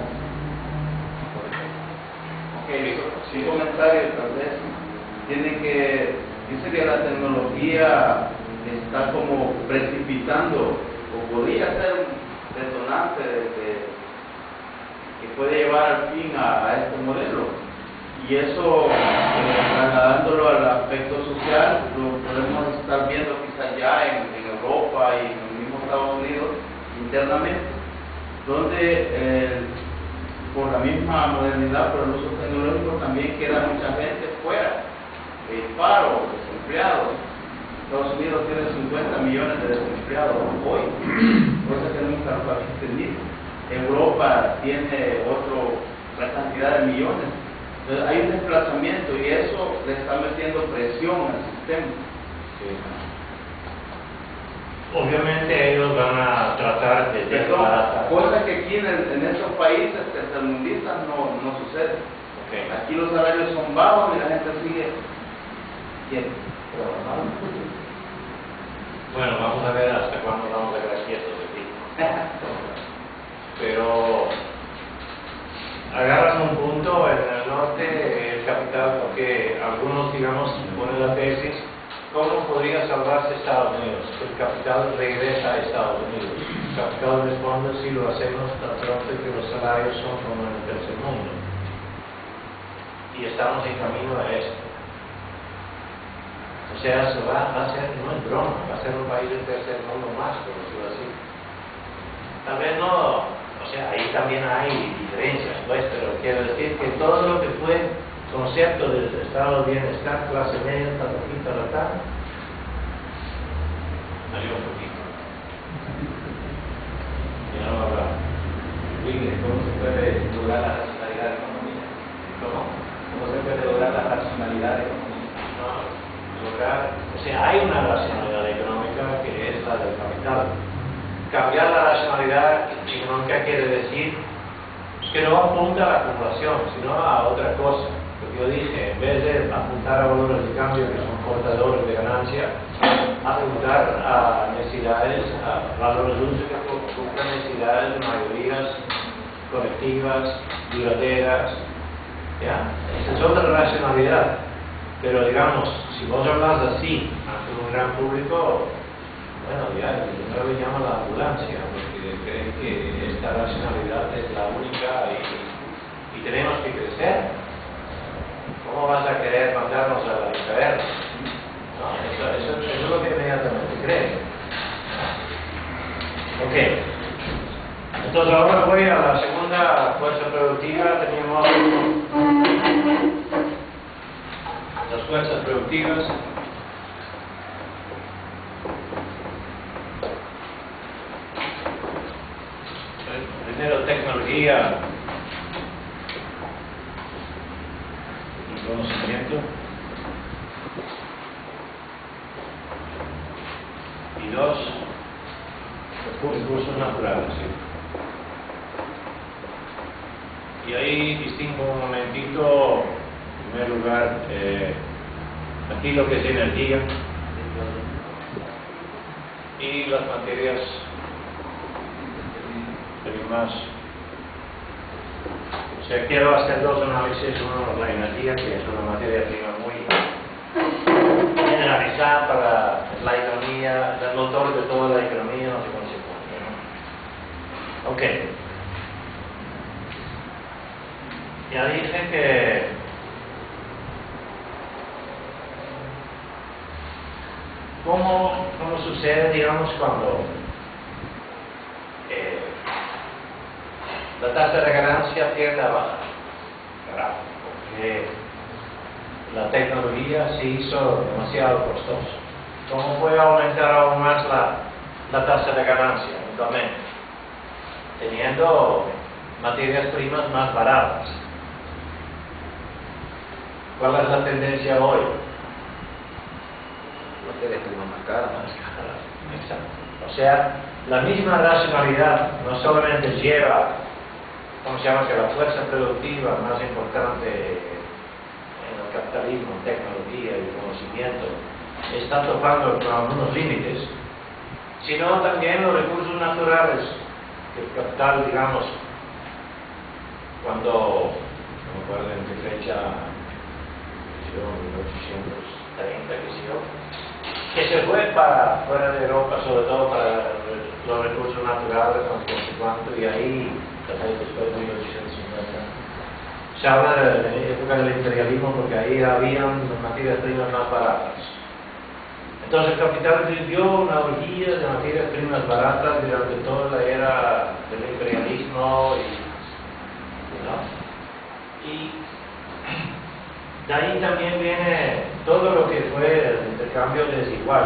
Ok, sin comentario tal vez. Tiene que, dice que la tecnología está como precipitando, o podría ser un detonante de, de- que puede llevar al fin a, a este modelo. Y eso, eh, trasladándolo al aspecto social, lo podemos estar viendo quizás ya en, en Europa y en el mismo Estados Unidos internamente, donde eh, por la misma modernidad, por el uso tecnológico, también queda mucha gente fuera, eh, paro, desempleados. Estados Unidos tiene cincuenta millones de desempleados hoy, cosa que nunca lo había entendido. Europa tiene otro, otra cantidad de millones. Entonces hay un desplazamiento y eso le está metiendo presión al sistema. Sí. Obviamente ellos van a tratar de Pero desbaratar. cosa que aquí en, el- en estos países tercermundistas no, no sucede. Okay. Aquí los salarios son bajos y la gente sigue quieta, trabajando. Bueno, vamos a ver hasta cuándo vamos a quedar quietos aquí. Pero agarran un punto en el norte, el capital, porque algunos, digamos, ponen la tesis, ¿cómo podría salvarse Estados Unidos? El capital regresa a Estados Unidos. El capital responde si lo hacemos tan pronto que los salarios son como en el tercer mundo. Y estamos en camino a esto. O sea, se va, va a ser, no es broma, va a ser un país del tercer mundo más, por decirlo así. Tal vez no, o sea, ahí también hay diferencias, pues, pero quiero decir que todo lo que fue concepto del estado de bienestar, clase media, tal, tal, tal, tal, salió un poquito. Ya no hablaba. Miguel, ¿cómo se puede lograr la racionalidad de la economía? ¿Cómo? ¿Cómo se puede lograr la racionalidad de la economía? No, lograr, o sea, hay una racionalidad económica que es la del capital. Cambiar la racionalidad económica quiere decir que no apunta a la acumulación, sino a otra cosa. Lo que yo dije, en vez de apuntar a valores de cambio que son portadores de ganancia, apuntar a necesidades, a valores de uso que cumplan necesidades de mayorías colectivas, duraderas. ¿Ya? Esa es otra racionalidad. Pero digamos, si vos hablas así ante un gran público, bueno, ya, yo le llamo la ambulancia, porque creen que esta racionalidad es la única y, y tenemos que crecer. ¿Cómo vas a querer mandarnos a la caverna? No, eso, eso, eso es lo que inmediatamente creen. Ok. Entonces ahora voy a la segunda fuerza productiva. Teníamos las fuerzas productivas. Primero, tecnología y conocimiento. Y dos, recursos naturales. ¿Sí? Y ahí distingo un momentito, en primer lugar, eh, aquí lo que es energía y las materias primas. O sea, quiero hacer dos análisis, uno la energía, que es una materia prima muy generalizada para la economía, el motor de toda la economía, no sé cómo se pone, ¿no? Ok. Ya dije que ¿cómo, cómo sucede, digamos, cuando eh, la tasa de ganancia tiende a bajar? Gráfico. que la tecnología se hizo demasiado costosa. ¿Cómo puede aumentar aún más la, la tasa de ganancia eventualmente? Teniendo materias primas más baratas. ¿Cuál es la tendencia hoy? Materias primas más caras. Más caras, exacto. O sea, la misma racionalidad no solamente lleva, ¿cómo se llama?, que la fuerza productiva más importante en el capitalismo, tecnología y conocimiento, está topando con algunos límites, sino también los recursos naturales, que el capital, digamos, cuando, no me acuerdo en qué fecha, mil ochocientos treinta, que sé yo, que se fue para fuera de Europa, sobre todo para los recursos naturales, no sé cuánto, y ahí, tal vez después de mil ochocientos cincuenta, se habla de la época del imperialismo porque ahí habían materias primas más baratas. Entonces el capital vivió una orgía de materias primas baratas durante toda la era del imperialismo y, ¿no? y de ahí también viene todo lo que fue el intercambio desigual.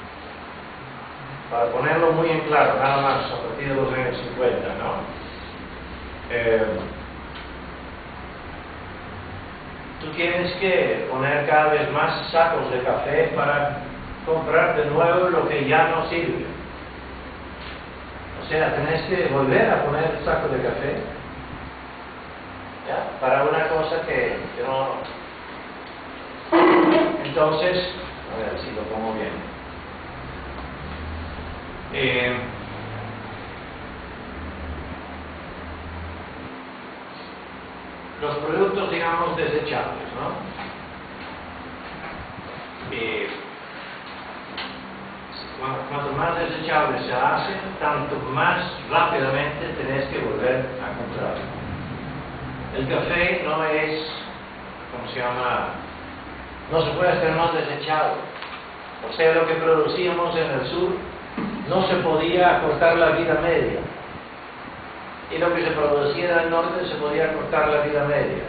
Para ponerlo muy en claro, nada más a partir de los años cincuenta, ¿no? Eh, tú tienes que poner cada vez más sacos de café para comprar de nuevo lo que ya no sirve. O sea, tenés que volver a poner el saco de café, ¿ya?, para una cosa que, que no... Entonces, a ver si lo pongo bien. Eh, los productos, digamos, desechables, ¿no? Eh, cuanto, cuanto más desechables se hacen, tanto más rápidamente tenés que volver a comprar. El café no es, ¿cómo se llama?, no se puede hacer más desechado. O sea, lo que producíamos en el sur no se podía acortar la vida media. Y lo que se producía en el norte se podía acortar la vida media.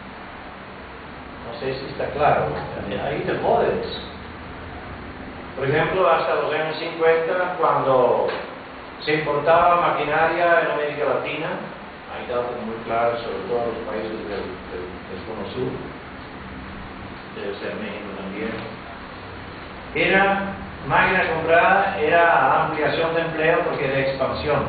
No sé si está claro. Ahí te jodes. Por ejemplo, hasta los años cincuenta, cuando se importaba maquinaria en América Latina, hay datos muy claros sobre todos los países del, del, del cono sur, debe ser México también, era máquina comprada, era ampliación de empleo porque era expansión.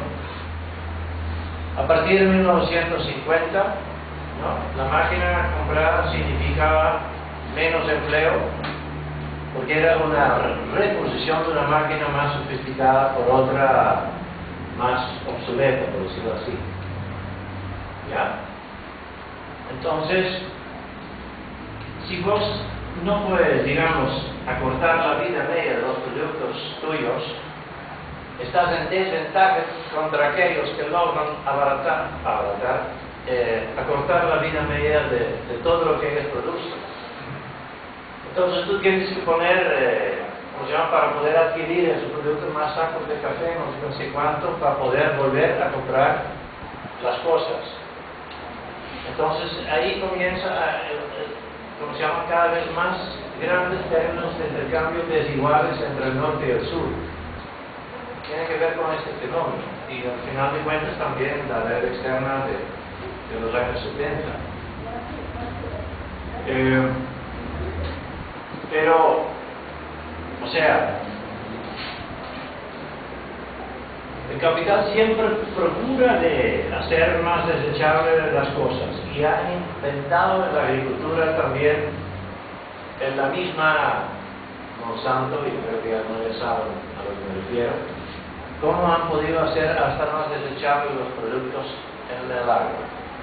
A partir de mil novecientos cincuenta, ¿no?, la máquina comprada significaba menos empleo porque era una reposición de una máquina más sofisticada por otra más obsoleta, por decirlo así. ¿Ya? Entonces, si vos no puedes, digamos, acortar la vida media de los productos tuyos, estás en desventaja contra aquellos que logran abaratar, abaratar eh, acortar la vida media de, de todo lo que ellos producen. Entonces tú tienes que poner, eh, ¿cómo se llama?, para poder adquirir esos productos más sacos de café, no sé cuánto, para poder volver a comprar las cosas. Entonces ahí comienza el, el, como se llama, cada vez más grandes términos de intercambio desiguales entre el norte y el sur. Tiene que ver con este fenómeno y al final de cuentas también la red externa de, de los años setenta. Eh, pero, o sea, el capital siempre procura de hacer más desechables las cosas y ha inventado en la agricultura también, en la misma Monsanto, y creo que ya no ya saben a lo que me refiero, cómo han podido hacer hasta más desechables los productos en el agro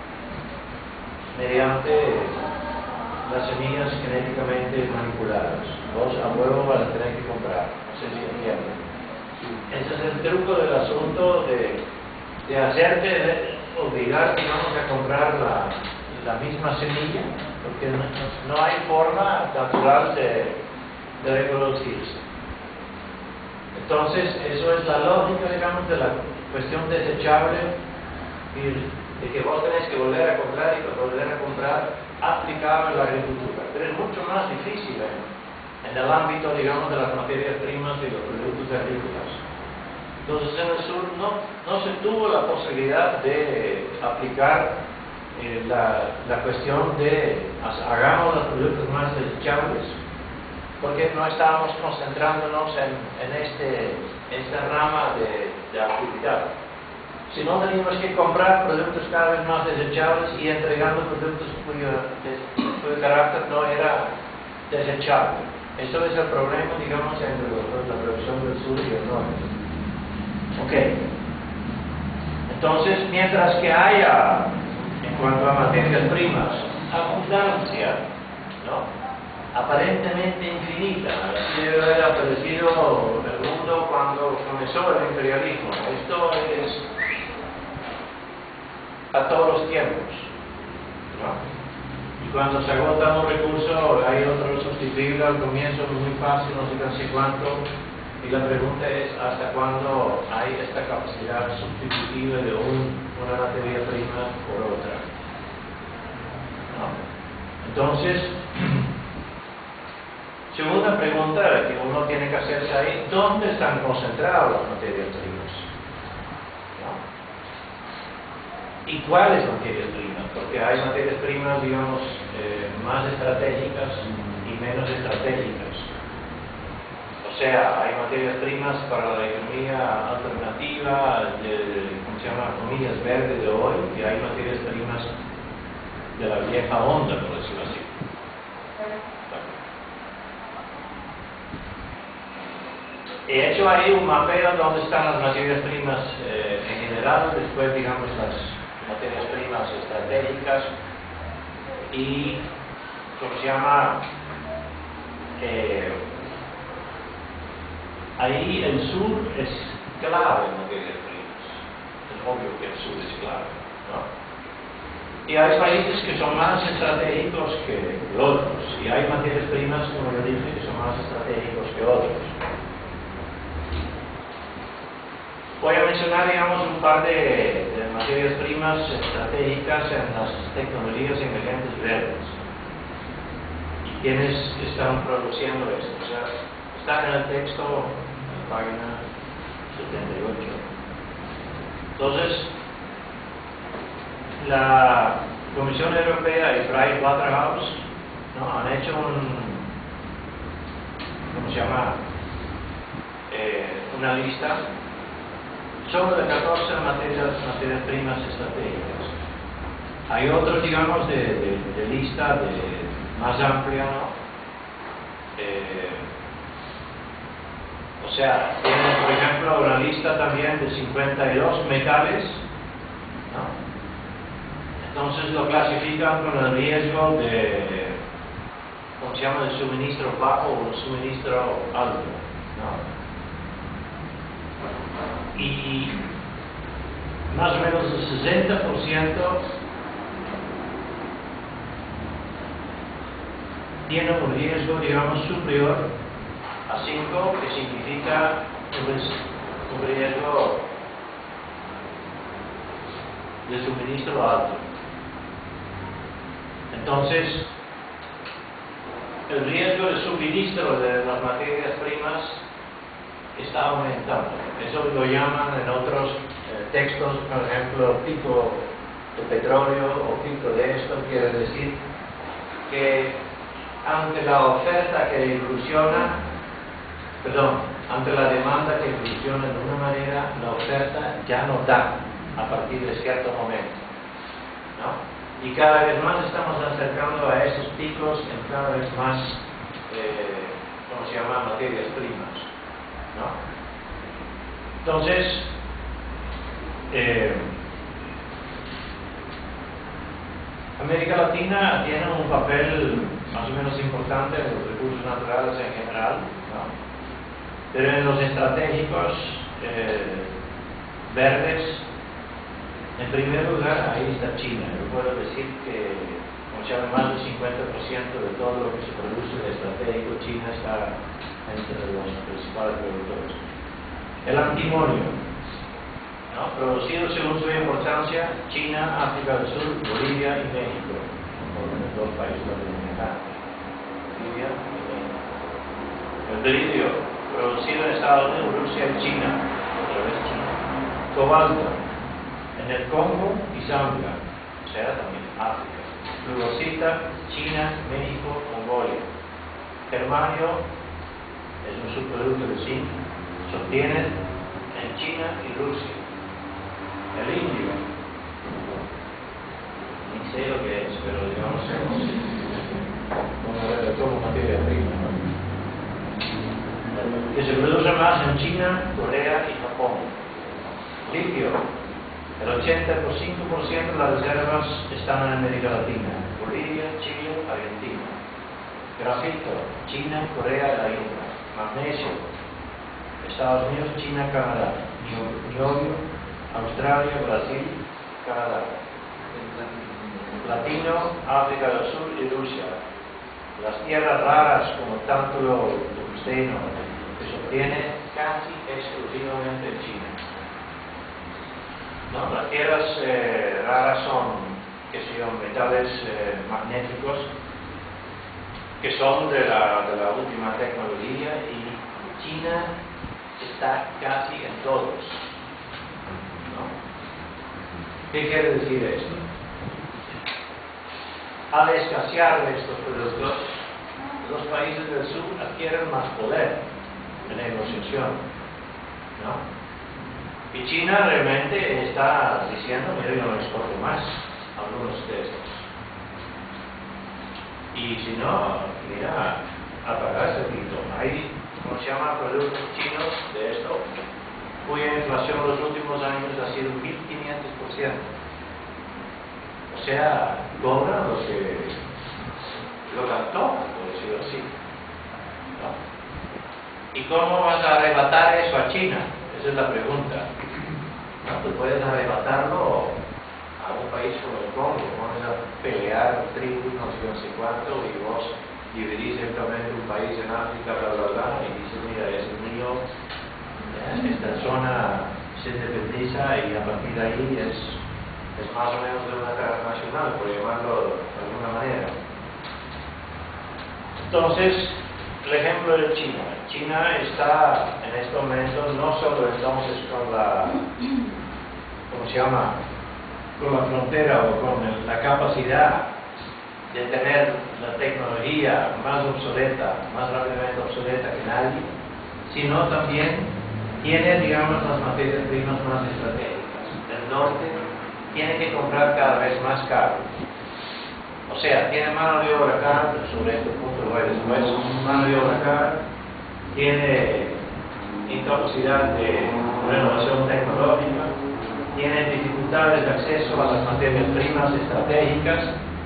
mediante las semillas genéticamente manipuladas. Vos a huevo vas a tener que comprar, no sé si entienden. Ese es el truco del asunto de, de hacerte, de obligar, digamos, a comprar la, la misma semilla, porque no, no hay forma natural de, de reproducirse. Entonces, eso es la lógica, digamos, de la cuestión desechable y de que vos tenés que volver a comprar y volver a comprar aplicado en la agricultura, pero es mucho más difícil en, en el ámbito, digamos, de las materias primas y los productos agrícolas. Entonces en el sur no, no se tuvo la posibilidad de aplicar eh, la, la cuestión de hagamos los productos más desechables, porque no estábamos concentrándonos en, en este, esta rama de, de actividad. Si no, teníamos que comprar productos cada vez más desechables y entregando productos cuyo, cuyo carácter no era desechable. Eso es el problema, digamos, entre los, la producción del sur y el norte. Ok. Entonces, mientras que haya, en cuanto a materias primas, abundancia, ¿no?, aparentemente infinita, así debe haber aparecido el mundo cuando comenzó el imperialismo. Esto es a todos los tiempos, ¿no? Y cuando se agota un recurso, hay otro sustituible al comienzo, muy fácil, no sé no sé cuánto, y la pregunta es hasta cuándo hay esta capacidad sustitutiva de un, una materia prima por otra, ¿no? Entonces, segunda pregunta que uno tiene que hacerse ahí, ¿dónde están concentradas las materias primas? ¿No? ¿Y cuáles materias primas? Porque hay materias primas, digamos, eh, más estratégicas y menos estratégicas. O sea, hay materias primas para la economía alternativa, de, ¿cómo se llama?, comillas verdes de hoy, y hay materias primas de la vieja onda, por decirlo así. He hecho ahí un mapeo donde están las materias primas eh, en general, después digamos las materias primas estratégicas y, ¿cómo se llama? Eh, ahí el sur es clave en materias primas. Es obvio que el sur es clave, ¿no? Y hay países que son más estratégicos que otros, y hay materias primas, como yo dije, que son más estratégicos que otros. Voy a mencionar, digamos, un par de, de materias primas estratégicas en las tecnologías emergentes verdes. ¿Y quiénes están produciendo esto? O sea, está en el texto, en la página setenta y ocho. Entonces, la Comisión Europea y Pricewaterhouse, ¿no?, han hecho un, ¿cómo se llama?, eh, una lista sobre catorce materias, materias primas estratégicas. Hay otros, digamos, de, de, de lista de, más amplia, ¿no? Eh, o sea, tienen, por ejemplo, una lista también de cincuenta y dos metales, ¿no? Entonces lo clasifican con el riesgo de, ¿cómo se llama?, de suministro bajo o suministro alto, ¿no? Y más o menos el sesenta por ciento tiene un riesgo, digamos, superior a cinco, que significa un riesgo de suministro alto. Entonces, el riesgo de suministro de las materias primas está aumentando. Eso lo llaman en otros eh, textos, por ejemplo, pico de petróleo o pico de esto. Quiere decir que ante la oferta que evoluciona, perdón, ante la demanda que evoluciona de una manera, la oferta ya no da a partir de cierto momento, ¿no? Y cada vez más estamos acercando a esos picos en cada vez más, eh, ¿cómo se llama?, materias primas, ¿no? Entonces, eh, América Latina tiene un papel más o menos importante en los recursos naturales en general, ¿no? Pero en los estratégicos eh, verdes, en primer lugar, ahí está China. Yo puedo decir que, como se llama, más del cincuenta por ciento de todo lo que se produce de estratégico, China está entre los principales productores. El antimonio. ¿no? Producidos según su importancia, China, África del Sur, Bolivia y México, los dos países latinoamericanos. Bolivia y México. El brillo, producido en Estados Unidos, Rusia y China, otra vez China. Cobalto, en el Congo y Zambia, o sea, también África. Fluorocita, China, México, Mongolia. Germanio es un subproducto de zinc, se obtiene en China y Rusia. El indio, ni sé lo que es, pero digamos es como materia prima, ¿no? Que se produce más en China, Corea y Japón. Litio, el ochenta por cinco por ciento de las reservas están en América Latina, Bolivia, Chile, Argentina. Grafito, China, Corea y la India. Magnesio, Estados Unidos, China, Canadá. Niobio, Australia, Brasil, Canadá. Platino, África del Sur y Rusia. Las tierras raras como tántalo, tungsteno, que se obtiene casi exclusivamente en China. ¿No? Las tierras eh, raras son, que son metales eh, magnéticos, que son de la, de la última tecnología, y China está casi en todos. ¿No? ¿Qué quiere decir esto? Al escasear estos productos, los países del sur adquieren más poder de negociación, ¿no? Y China realmente está diciendo, mira, yo no exporto más algunos de estos. Y si no, mira, apagarse el grito. Hay, ¿cómo se llama?, productos chinos de esto, cuya inflación en los últimos años ha sido mil quinientos por ciento. O sea, cobran lo que lo gastó, por decirlo así, ¿no? ¿Y cómo vas a arrebatar eso a China? Esa es la pregunta. No, tú puedes arrebatarlo a un país como el Congo, pones a pelear tribus, no sé, no sé cuánto, y vos dividís simplemente un país en África, bla, bla, bla, y dices, mira, es mío, esta zona se independiza y a partir de ahí es, es más o menos de una cara nacional, por llamarlo de alguna manera. Entonces, el ejemplo de China. China está en este momento no solo entonces con la, ¿cómo se llama?, con la frontera o con el, la capacidad de tener la tecnología más obsoleta, más rápidamente obsoleta que nadie, sino también tiene, digamos, las materias primas más estratégicas. El norte tiene que comprar cada vez más caro. O sea, tiene mano de obra cara, sobre este punto lo voy después, mano de obra cara, tiene incapacidad de renovación tecnológica, tiene dificultades de acceso a las materias primas estratégicas.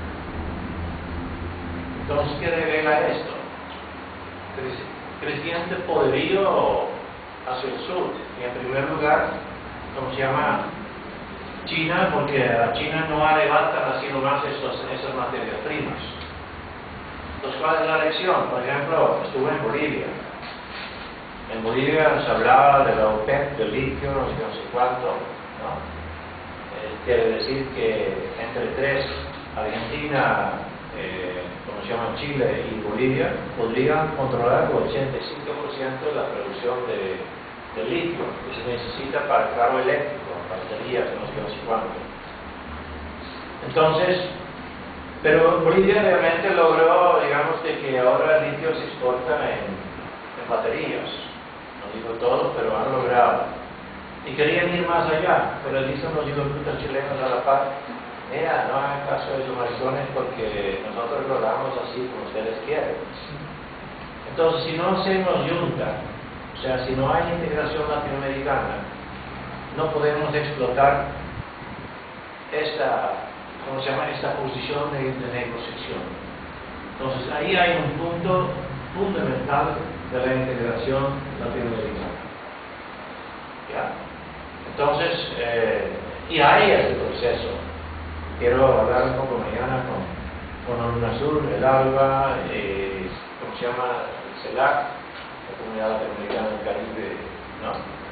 Entonces, ¿qué revela esto? Creciente poderío hacia el sur. Y en primer lugar, ¿cómo se llama?, China, porque a China no arrebatan así nomás esos, esas materias primas. Entonces, ¿cuál es la lección? Por ejemplo, estuve en Bolivia. En Bolivia se hablaba de la OPEP, del litio, no sé, no sé cuánto, ¿no? Eh, quiere decir que entre tres, Argentina, eh, como se llama, Chile y Bolivia, podrían controlar el ochenta y cinco por ciento de la producción de, de litio que se necesita para el carro eléctrico, baterías, no sé, no sé cuánto. Entonces, pero Bolivia realmente logró, digamos, de que ahora el litio se exporta en, en baterías. No digo todo, pero han logrado. Y querían ir más allá, pero dicen los hidroputas chilenos a la par, mira, no hagan caso de esos maricones porque nosotros lo damos así como ustedes quieren. Entonces, si no hacemos junta, o sea, si no hay integración latinoamericana, no podemos explotar esta, ¿cómo se llama?, esta posición de, de negociación. Entonces, ahí hay un punto fundamental de la integración latinoamericana. ¿Ya? Entonces, eh, y hay este proceso. Quiero hablar un poco mañana con, con UNASUR, el ALBA, eh, ¿cómo se llama?, el CELAC, la Comunidad Latinoamericana del Caribe, ¿no?,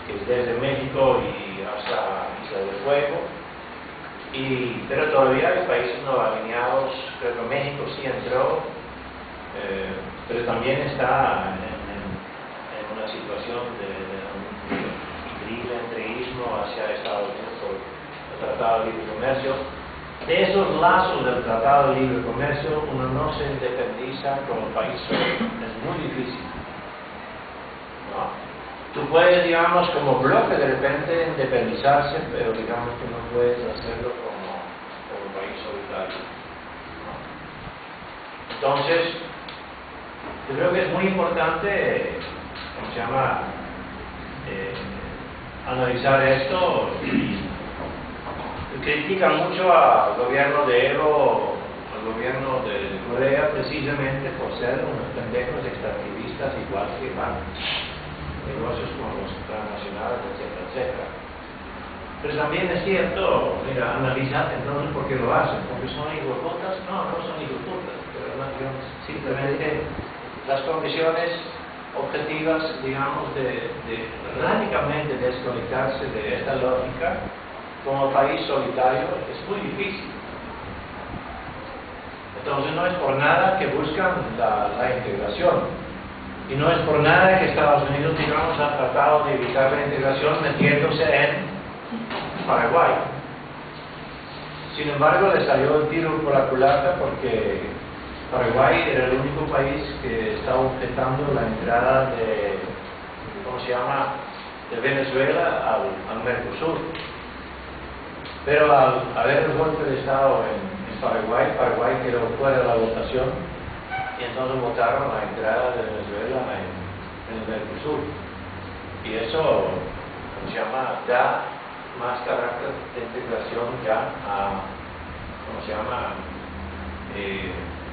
que es desde México y hasta Isla del Fuego. Y, pero todavía hay países no alineados, creo que México sí entró, eh, pero también está en, en, en una situación de, de un increíble entreguismo hacia Estados Unidos por el Tratado de Libre Comercio. De esos lazos del Tratado de Libre Comercio uno no se independiza como país solo, es muy difícil, ¿no? Tú puedes, digamos, como bloque de repente independizarse, pero digamos que no puedes hacerlo como, como país solitario, ¿no? Entonces, yo creo que es muy importante, ¿cómo se llama?, eh, analizar esto. Y critican mucho al gobierno de Evo, al gobierno de Corea, precisamente por ser unos pendejos extractivistas igual que van. Negocios como los transnacionales, etcétera, etcétera. Pero también es cierto, mira, analizar entonces por qué lo hacen, porque son hijoputas. No, no son hijoputas, pero no, simplemente las condiciones objetivas, digamos, de, de radicalmente desconectarse de esta lógica como país solitario es muy difícil. Entonces no es por nada que buscan la, la integración. Y no es por nada que Estados Unidos, digamos, ha tratado de evitar la integración metiéndose en Paraguay. Sin embargo, le salió el tiro por la culata porque Paraguay era el único país que estaba objetando la entrada de, ¿cómo se llama?, de Venezuela al, al Mercosur. Pero al haber el golpe de Estado en, en Paraguay, Paraguay quedó fuera de la votación. Y entonces votaron la entrada de Venezuela en, en el Mercosur. Y eso, ¿cómo se llama?, da más carácter de integración ya a, ¿cómo se llama?, eh,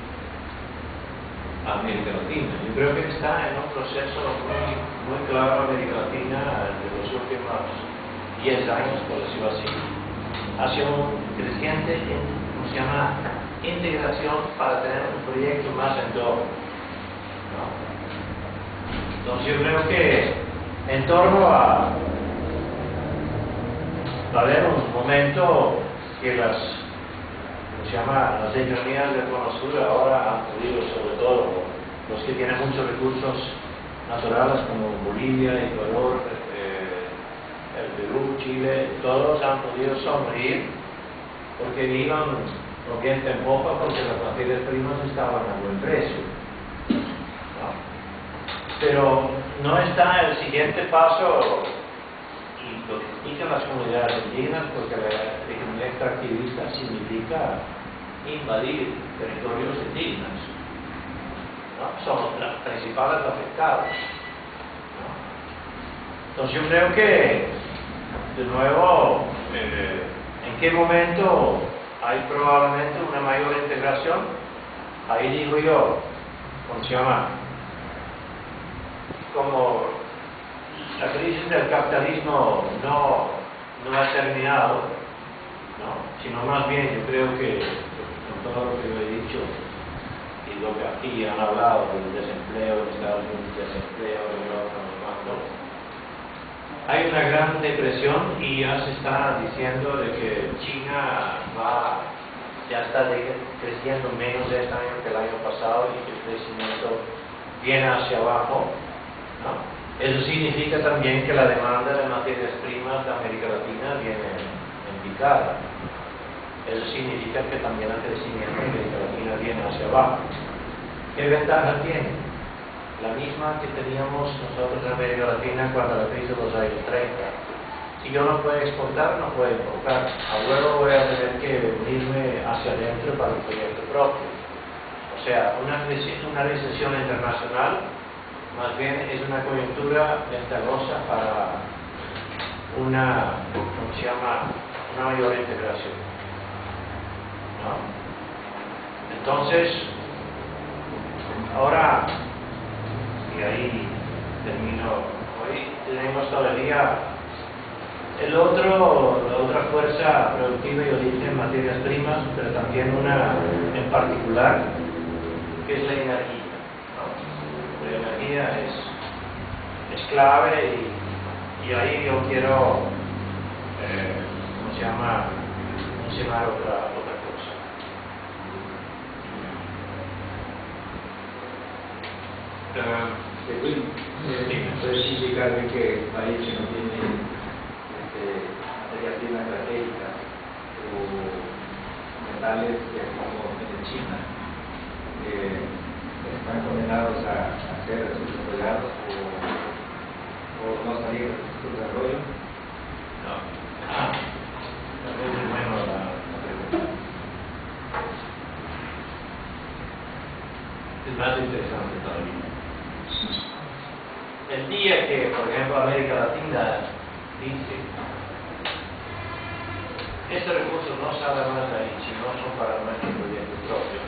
a América Latina. Yo creo que está en un proceso muy, muy claro América Latina de los últimos diez años, por decirlo así, hacia un creciente, ¿cómo se llama?, integración para tener un proyecto más en torno, ¿no? Entonces yo creo que en torno a va a haber un momento que las, ¿cómo se llama?, las economías del Cono Sur ahora han podido, sobre todo los que tienen muchos recursos naturales como Bolivia, Ecuador, eh, el Perú, Chile, todos han podido sonreír porque iban con viento en popa porque las materias primas estaban a buen precio, ¿no? Pero no está el siguiente paso, y lo critican las comunidades indígenas porque la economía extractivista significa invadir territorios indígenas, ¿no? Son los principales afectados, ¿no? Entonces yo creo que, de nuevo, eh, ¿en qué momento hay probablemente una mayor integración? Ahí digo yo, ¿cómo se llama?, como la crisis del capitalismo no, no ha terminado, ¿no?, sino más bien yo creo que, con todo lo que yo he dicho y lo que aquí han hablado del desempleo en Estados Unidos, desempleo en Europa, hay una gran depresión y ya se está diciendo de que China va, ya está de, creciendo menos este año que el año pasado y que el crecimiento viene hacia abajo, ¿no? Eso significa también que la demanda de materias primas de América Latina viene en picada. Eso significa que también el crecimiento de América Latina viene hacia abajo. ¿Qué ventaja tiene? La misma que teníamos nosotros en América Latina cuando la crisis de los años treinta. Si yo no puedo exportar, no puedo importar. A luego voy a tener que venirme hacia adentro para el proyecto propio. O sea, una, una recesión internacional más bien es una coyuntura ventajosa para una, ¿cómo se llama?, una mayor integración, ¿no? Entonces, ahora, y ahí termino, hoy tenemos todavía el otro, la otra fuerza productiva, yo dije, en materias primas, pero también una en particular, que es la energía, ¿no? La energía es, es clave y, y ahí yo quiero, eh, ¿cómo se llama?, mencionar otra, otra cosa. Eh, Will, eh, ¿puedes indicarme que el país que no tiene este, materia prima estratégica o metales que como en China eh, están condenados a, a ser subdesarrollados o, o no salir de su desarrollo? No. Ah, es primero la, la pregunta. Es más interesante todavía. El día que, por ejemplo, América Latina dice estos recursos no salen más de ahí si no son para nuestro proyecto propio,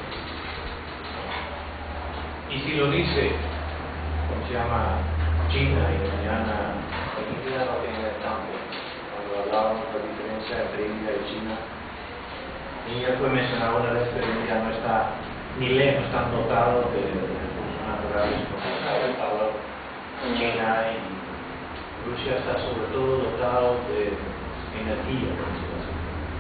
y si lo dice, como se llama, China, y mañana India no tiene tanto, cuando hablábamos de la diferencia entre India y China, y ya fue mencionado una vez que India no está ni lejos tan dotado de recursos naturales como está China, y Rusia está sobre todo dotado de energía, por decirlo así.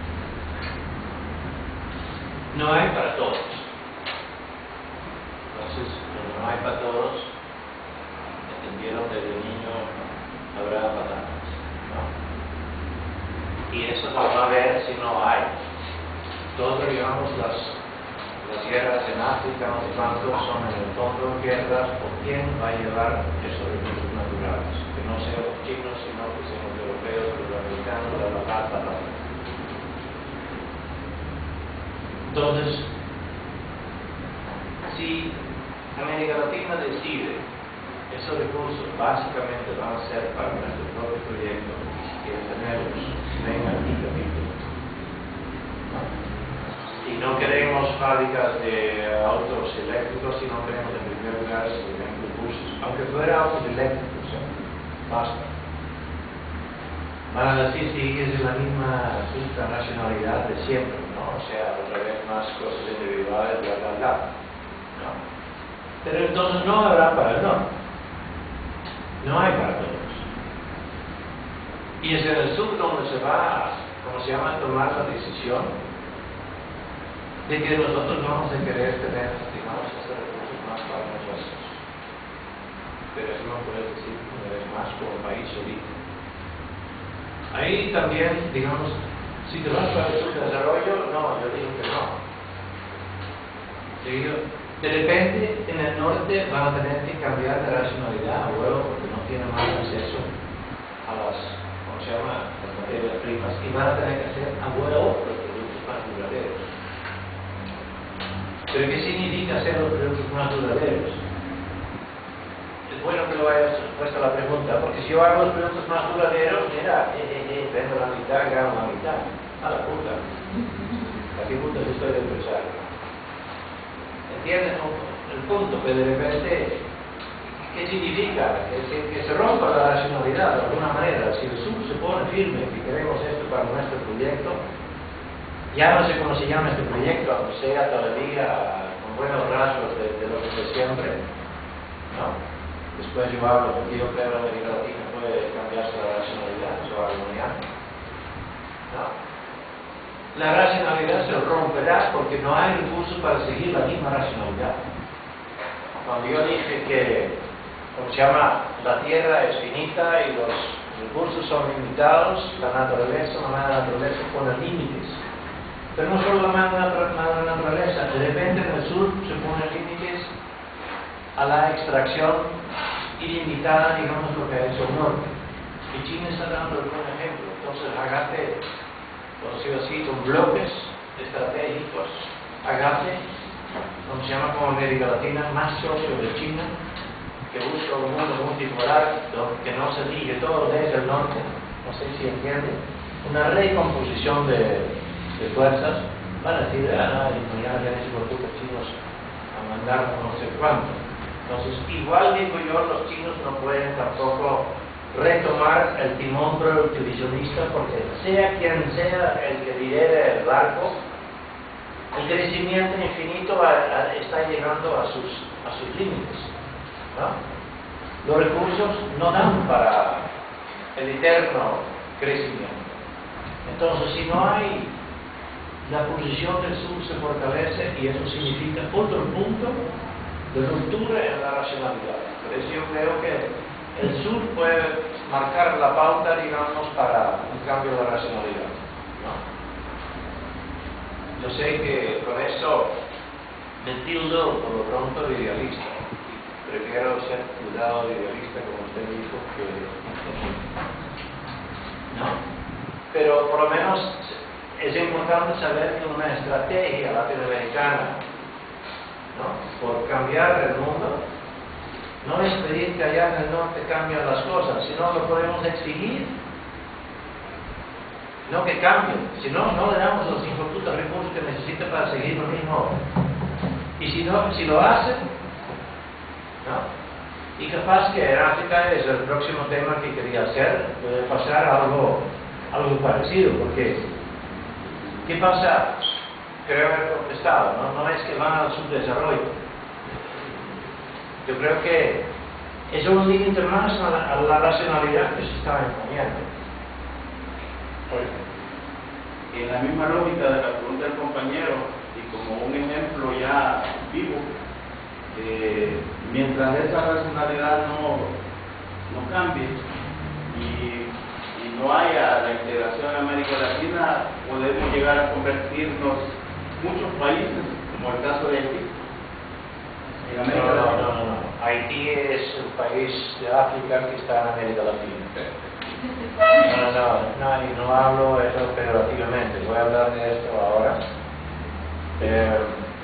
No hay para todos. Entonces, como no hay para todos, entendieron desde niño habrá patatas, ¿no? Y eso no va a haber si no hay. Todos, digamos, las Las guerras en África, no sé cuántos, son en el fondo guerras por quién va a llevar esos recursos naturales. Que no sean los chinos, sino que sean los europeos, los americanos, la la la la. Entonces, si América Latina decide esos recursos básicamente van a ser para nuestro propio proyecto, que tenerlos, vengan aquí capítulo. Y no queremos fábricas de autos eléctricos, sino queremos en primer lugar, por ejemplo, buses, aunque fuera autos eléctricos, ¿eh? Basta. Van a decir si es la misma supranacionalidad de siempre, ¿no? O sea, otra vez más cosas individuales, bla, bla, bla, ¿no? Pero entonces no habrá para el norte. No hay para todos. Y es en el sur donde se va, ¿cómo se llama?, tomar la decisión de que nosotros vamos a querer tener, digamos, estos recursos más para nosotros. Pero eso no puede decir que no es más como país solito. Ahí también, digamos, si te vas para el subdesarrollo, no, yo digo que no. Yo digo, de repente en el norte van a tener que cambiar de racionalidad a huevo porque no tienen más acceso a las, ¿cómo se llama?, las materias primas, y van a tener que hacer a huevo los productos más duraderos. ¿Pero qué significa hacer los productos más duraderos? Es bueno que lo hayas puesto la pregunta, porque si yo hago los productos más duraderos, mira, eh, eh, eh, vendo la mitad, gano la mitad. A la puta. ¿A qué punto estoy de empresario? ¿Entiendes el punto? Que de repente, ¿qué significa? Que, que, que se rompa la racionalidad de alguna manera. Si el sur se pone firme que queremos esto para nuestro proyecto, ya no sé cómo se llama este proyecto, aunque sea todavía con buenos rasgos de, de lo que fue siempre, ¿no? Después yo hablo, porque yo creo que la América Latina puede cambiarse la racionalidad, eso va a armonía, ¿no? La racionalidad se romperá porque no hay recursos para seguir la misma racionalidad. Cuando yo dije que, ¿cómo se llama?, la tierra es finita y los recursos son limitados, la naturaleza, la madre naturaleza pone límites. Pero no solo la madre naturaleza, de repente en el sur se ponen límites a la extracción ilimitada, digamos, lo que ha hecho el norte. Y China está dando algún ejemplo. Entonces, hágate, por decirlo así, con bloques estratégicos, hágate, como se llama como América Latina, más socio de China, que busca un mundo multipolar, que no se ligue todo desde el norte, no sé si entiende, una recomposición de de fuerzas, van a decir, ah, no, mañana vienen los grupos chinos a mandar no sé cuánto. Entonces, igual digo yo, los chinos no pueden tampoco retomar el timón productivisionista, porque sea quien sea el que lidere el barco, el crecimiento infinito a, a, está llegando a sus, a sus límites, ¿no? Los recursos no dan para, el eterno crecimiento. Entonces, si no hay, la posición del sur se fortalece y eso significa otro punto de ruptura en la racionalidad. Por eso yo creo que el sur puede marcar la pauta, digamos, para un cambio de la racionalidad, ¿no? Yo sé que con eso me tildo por lo pronto de idealista. Prefiero ser cuidado de idealista, como usted dijo, que ¿no? Pero por lo menos es importante saber que una estrategia latinoamericana, ¿no?, por cambiar el mundo, no es pedir que allá en el norte cambien las cosas, sino lo podemos exigir, no que cambien, si no, no le damos los importantes recursos que necesita para seguir lo mismo. Y si, no, si lo hacen, ¿no? Y capaz que en África es el próximo tema que quería hacer, puede pasar algo, algo parecido, porque ¿qué pasa? Creo haber contestado, ¿no? No es que van al subdesarrollo. Yo creo que es un límite más a la, a la racionalidad que se está imponiendo. Y en la misma lógica de la pregunta del compañero, y como un ejemplo ya vivo, eh, mientras esa racionalidad no, no cambie y, y no haya la integración en América Latina, podemos llegar a convertirnos muchos países, como el caso de Haití. En América No, no, Latina. no, no, no. Haití es un país de África que está en América Latina. No, no, no, y no hablo eso peyorativamente, voy a hablar de esto ahora. Eh,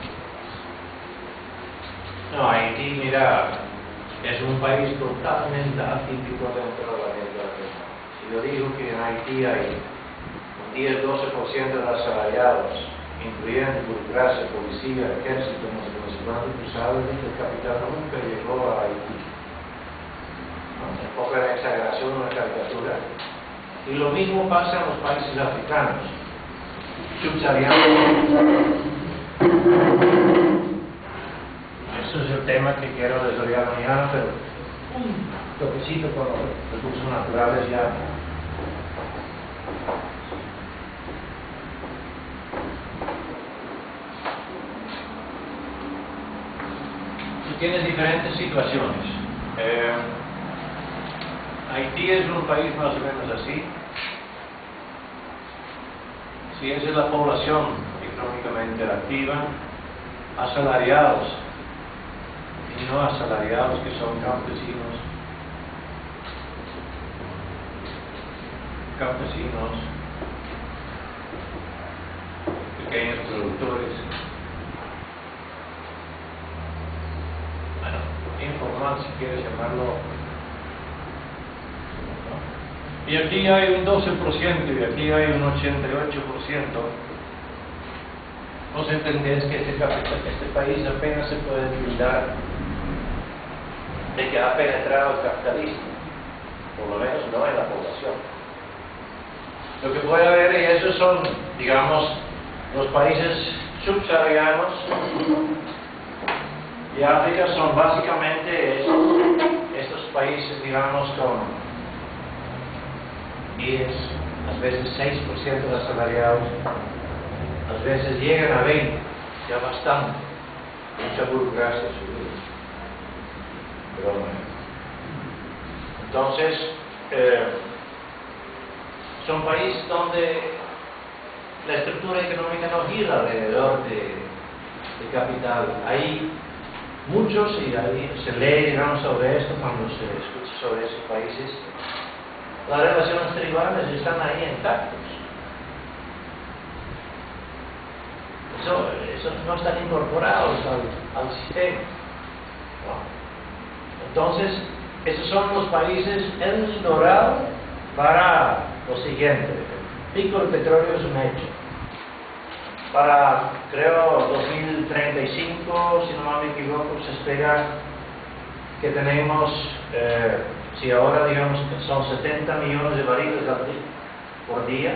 no, Haití, mira, es un país totalmente atípico dentro de la América Latina. Si yo digo que en Haití hay un diez a doce por ciento de los asalariados, incluyendo burocracia, policía, ejército, no sé cómo se llama, tú sabes que el capital nunca llegó a Haití. ¿No? Tampoco era exageración, una caricatura. Y lo mismo pasa en los países africanos, subsaharianos. Eso es el tema que quiero desarrollar mañana, pero un toquecito con los recursos naturales ya. Tú tienes diferentes situaciones. Eh, Haití es un país más o menos así. Si esa es la población económicamente activa, asalariados y no asalariados que son campesinos, campesinos, pequeños productores, bueno, informal si quieres llamarlo. Y aquí hay un doce por ciento y aquí hay un ochenta y ocho por ciento. Vos entendés que este, este país apenas se puede tildar de que ha penetrado el capitalismo, por lo menos no en la población. Lo que puede haber, y esos son, digamos, los países subsaharianos y África son básicamente estos, estos países, digamos, con diez, a veces seis por ciento de asalariados, a veces llegan a veinte, ya bastante, mucha burocracia subida. Pero bueno. Entonces, eh, son países donde la estructura económica no gira alrededor de, de capital. Hay muchos, y ahí se lee, digamos, sobre esto cuando se escucha sobre esos países. Las relaciones tribales están ahí intactas. Eso, eso no están incorporados al, al sistema, ¿no? Entonces, esos son los países El Dorado para lo siguiente. El pico del petróleo es un hecho. Para, creo, dos mil treinta y cinco, si no me equivoco, se espera que tenemos... Eh, Si ahora digamos que son setenta millones de barriles por día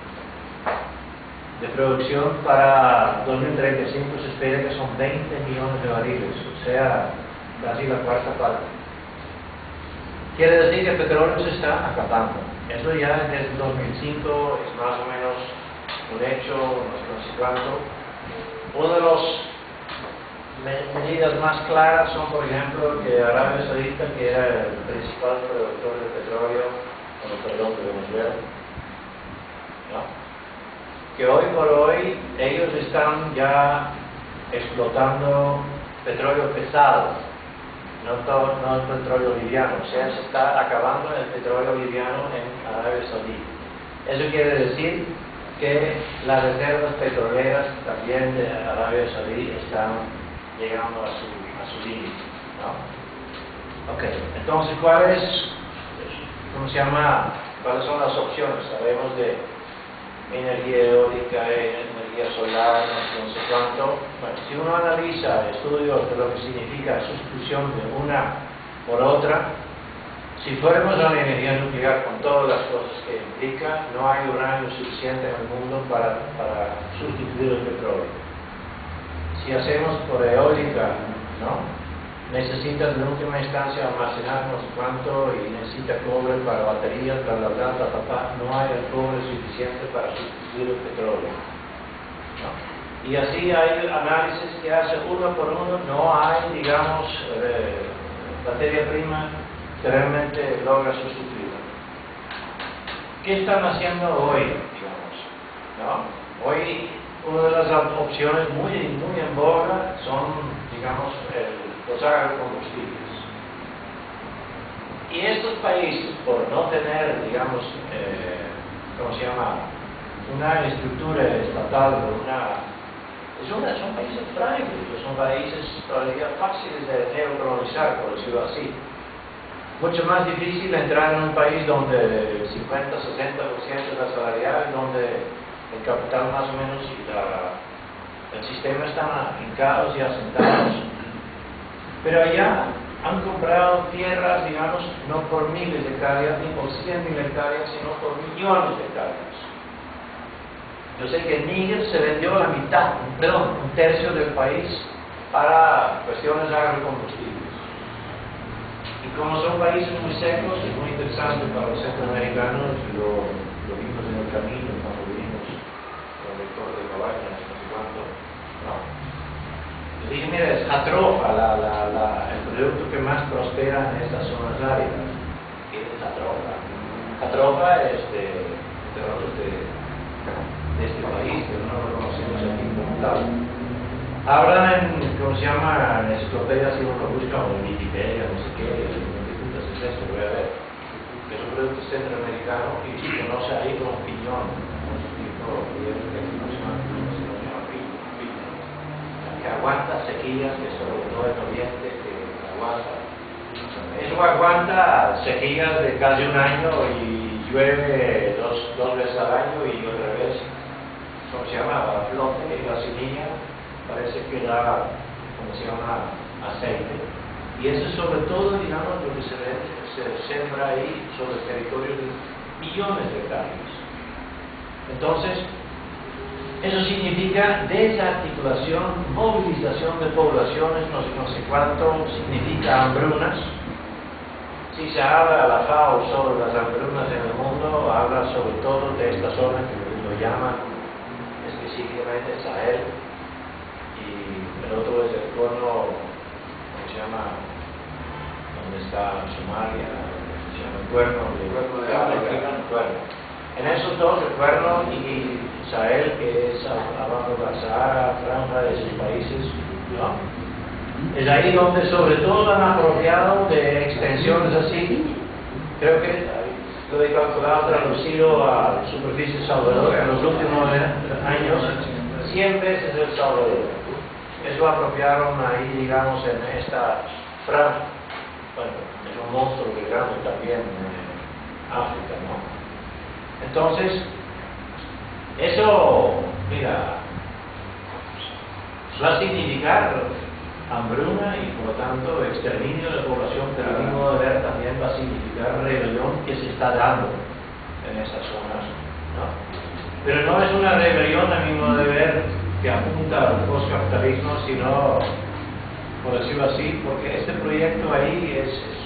de producción, para dos mil treinta y cinco se espera que son veinte millones de barriles, o sea, casi la cuarta parte. quiere decir que el petróleo se está acabando. Eso ya desde el dos mil cinco es más o menos un hecho, no sé cuánto. Una de las medidas más claras son, por ejemplo, que Arabia Saudita, que era el principal productor de petróleo, bueno, perdón, de Venezuela, ¿no? Que hoy por hoy ellos están ya explotando petróleo pesado, no, todo, no el petróleo liviano, o sea, se está acabando el petróleo liviano en Arabia Saudita. Eso quiere decir que las reservas petroleras también de Arabia Saudí están llegando a su, a su límite, ¿no? Ok, entonces, ¿cuál es, cómo se llama, cuáles son las opciones? Sabemos de energía eólica, energía solar, no sé cuánto. Bueno, si uno analiza estudios de lo que significa sustitución de una por otra, si fuéramos a la energía nuclear con todas las cosas que implica, no hay uranio suficiente en el mundo para, para sustituir el petróleo. Si hacemos por eólica, ¿no? Necesitas en última instancia almacenar no sé cuánto y necesita cobre para baterías, bla, bla, bla, bla, bla, bla. No hay el cobre suficiente para sustituir el petróleo, ¿no? Y así hay análisis que hace uno por uno, no hay, digamos, eh, materia prima que realmente logra sustituirlo. ¿Qué están haciendo hoy, digamos? ¿No? Hoy una de las opciones muy, muy en boga son, digamos, el, los agrocombustibles. Y estos países, por no tener, digamos, eh, ¿cómo se llama?, una estructura estatal, una, es una, son países frágiles, son países todavía fáciles de neocolonizar, por decirlo así. Mucho más difícil entrar en un país donde el cincuenta a sesenta por ciento de la salarial, donde el capital más o menos y la, el sistema están hincados y asentados. Pero allá han comprado tierras, digamos, no por miles de hectáreas ni por cien mil hectáreas, sino por millones de hectáreas. Yo sé que en Níger se vendió la mitad, perdón, un tercio del país para cuestiones agrocombustibles. Y como son países muy secos, es muy interesante para los centroamericanos, lo, lo vimos en el camino cuando vimos con el Torre de Cabañas, no sé cuánto, ¿no? Le dije, mira, es Jatrofa, la, la, la, el producto que más prospera en estas zonas áridas. ¿Qué es Jatrofa? Jatrofa es de, de, de, de este país, pero no lo conocemos aquí como tal. Hablan en, ¿cómo se llama?, en enciclopedias, si uno busca, o en Wikipedia, no sé qué, ¿qué putas es eso? Voy a ver. Que es un producto centroamericano y se conoce ahí como piñón, como su tipo de no se llama piñón, que aguanta sequías, que sobre todo en Oriente, que aguanta. Eso aguanta sequías de casi un año y llueve dos, dos veces al año y otra vez, ¿cómo se llama?, flote y la semilla parece que da, como se llama, aceite. Y eso es sobre todo, digamos, lo que se, ve, se sembra ahí sobre territorios de millones de hectáreas. Entonces, eso significa desarticulación, movilización de poblaciones, no sé, no sé cuánto, significa hambrunas. Si se habla a la FAO sobre las hambrunas en el mundo, habla sobre todo de esta zona que lo llaman específicamente Sahel. El otro es el cono, ¿cómo se llama?, donde está Somalia, se llama el cuerno de, de África, el cuerno. En esos dos, el cuerno y Sahel, que es abajo de la Sahara, franja de esos países, ¿no? Es ahí donde sobre todo han apropiado de extensiones así. Creo que lo he calculado, traducido a la superficie de Salvador en los últimos años, cien veces El Salvador. Eso apropiaron ahí, digamos, en esta franja. Bueno, es un monstruo muy grande también en África, ¿no? Entonces, eso, mira, va a significar hambruna y por lo tanto exterminio de la población, pero a mi modo de ver también va a significar rebelión que se está dando en esas zonas, ¿no? Pero no es una rebelión a mi modo de ver que apunta al postcapitalismo, sino, por decirlo así, porque este proyecto ahí es, es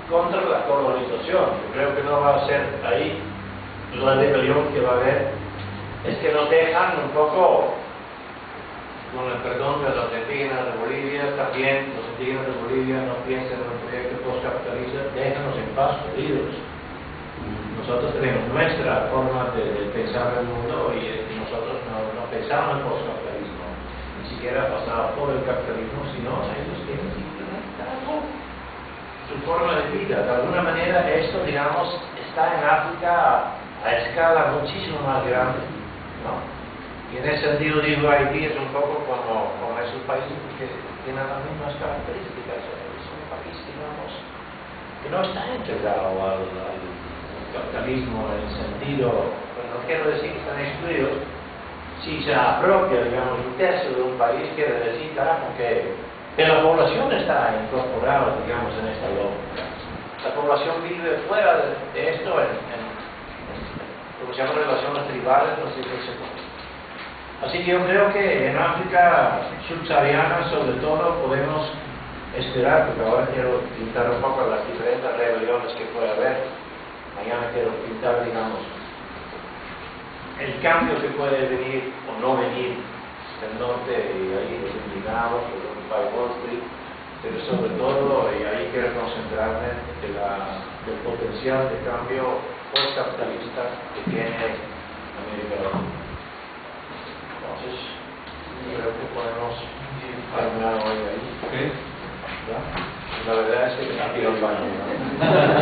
contra la colonización. Yo creo que no va a ser ahí la rebelión que va a haber. Es que nos dejan un poco, con el perdón de los indígenas de Bolivia, también los indígenas de Bolivia no piensan en un proyecto postcapitalista, déjanos en paz, queridos. Nosotros tenemos nuestra forma de, de pensar el mundo y, y nosotros no, no pensamos en postcapitalismo, ni siquiera pasado por el capitalismo, sino ellos tienen implementado su forma de vida. De alguna manera esto, digamos, está en África a escala muchísimo más grande, ¿no? Y en ese sentido digo, Haití es un poco como, como esos países que tienen las mismas características. Es un país, digamos, que no está integrado al, al capitalismo en el sentido, pues no quiero decir que están excluidos. Si se apropia, digamos, un tercio de un país, quiere decir, carajo, que, que la población está incorporada, digamos, en esta lógica. La población vive fuera de, de esto en, en, en, lo que se llama relaciones tribales, no sé qué se puede. Así que yo creo que en África subsahariana, sobre todo, podemos esperar, porque ahora quiero pintar un poco las diferentes rebeliones que puede haber. Mañana quiero pintar, digamos, el cambio que puede venir o no venir del norte, y ahí los indignados, los Occupy Wall Street, pero sobre todo, y ahí quiero concentrarme, de la, del potencial de cambio postcapitalista que tiene América Latina. Entonces, creo que podemos terminar hoy ahí. Okay. ¿Ya? La verdad es que me ha tirado el baño, ¿no?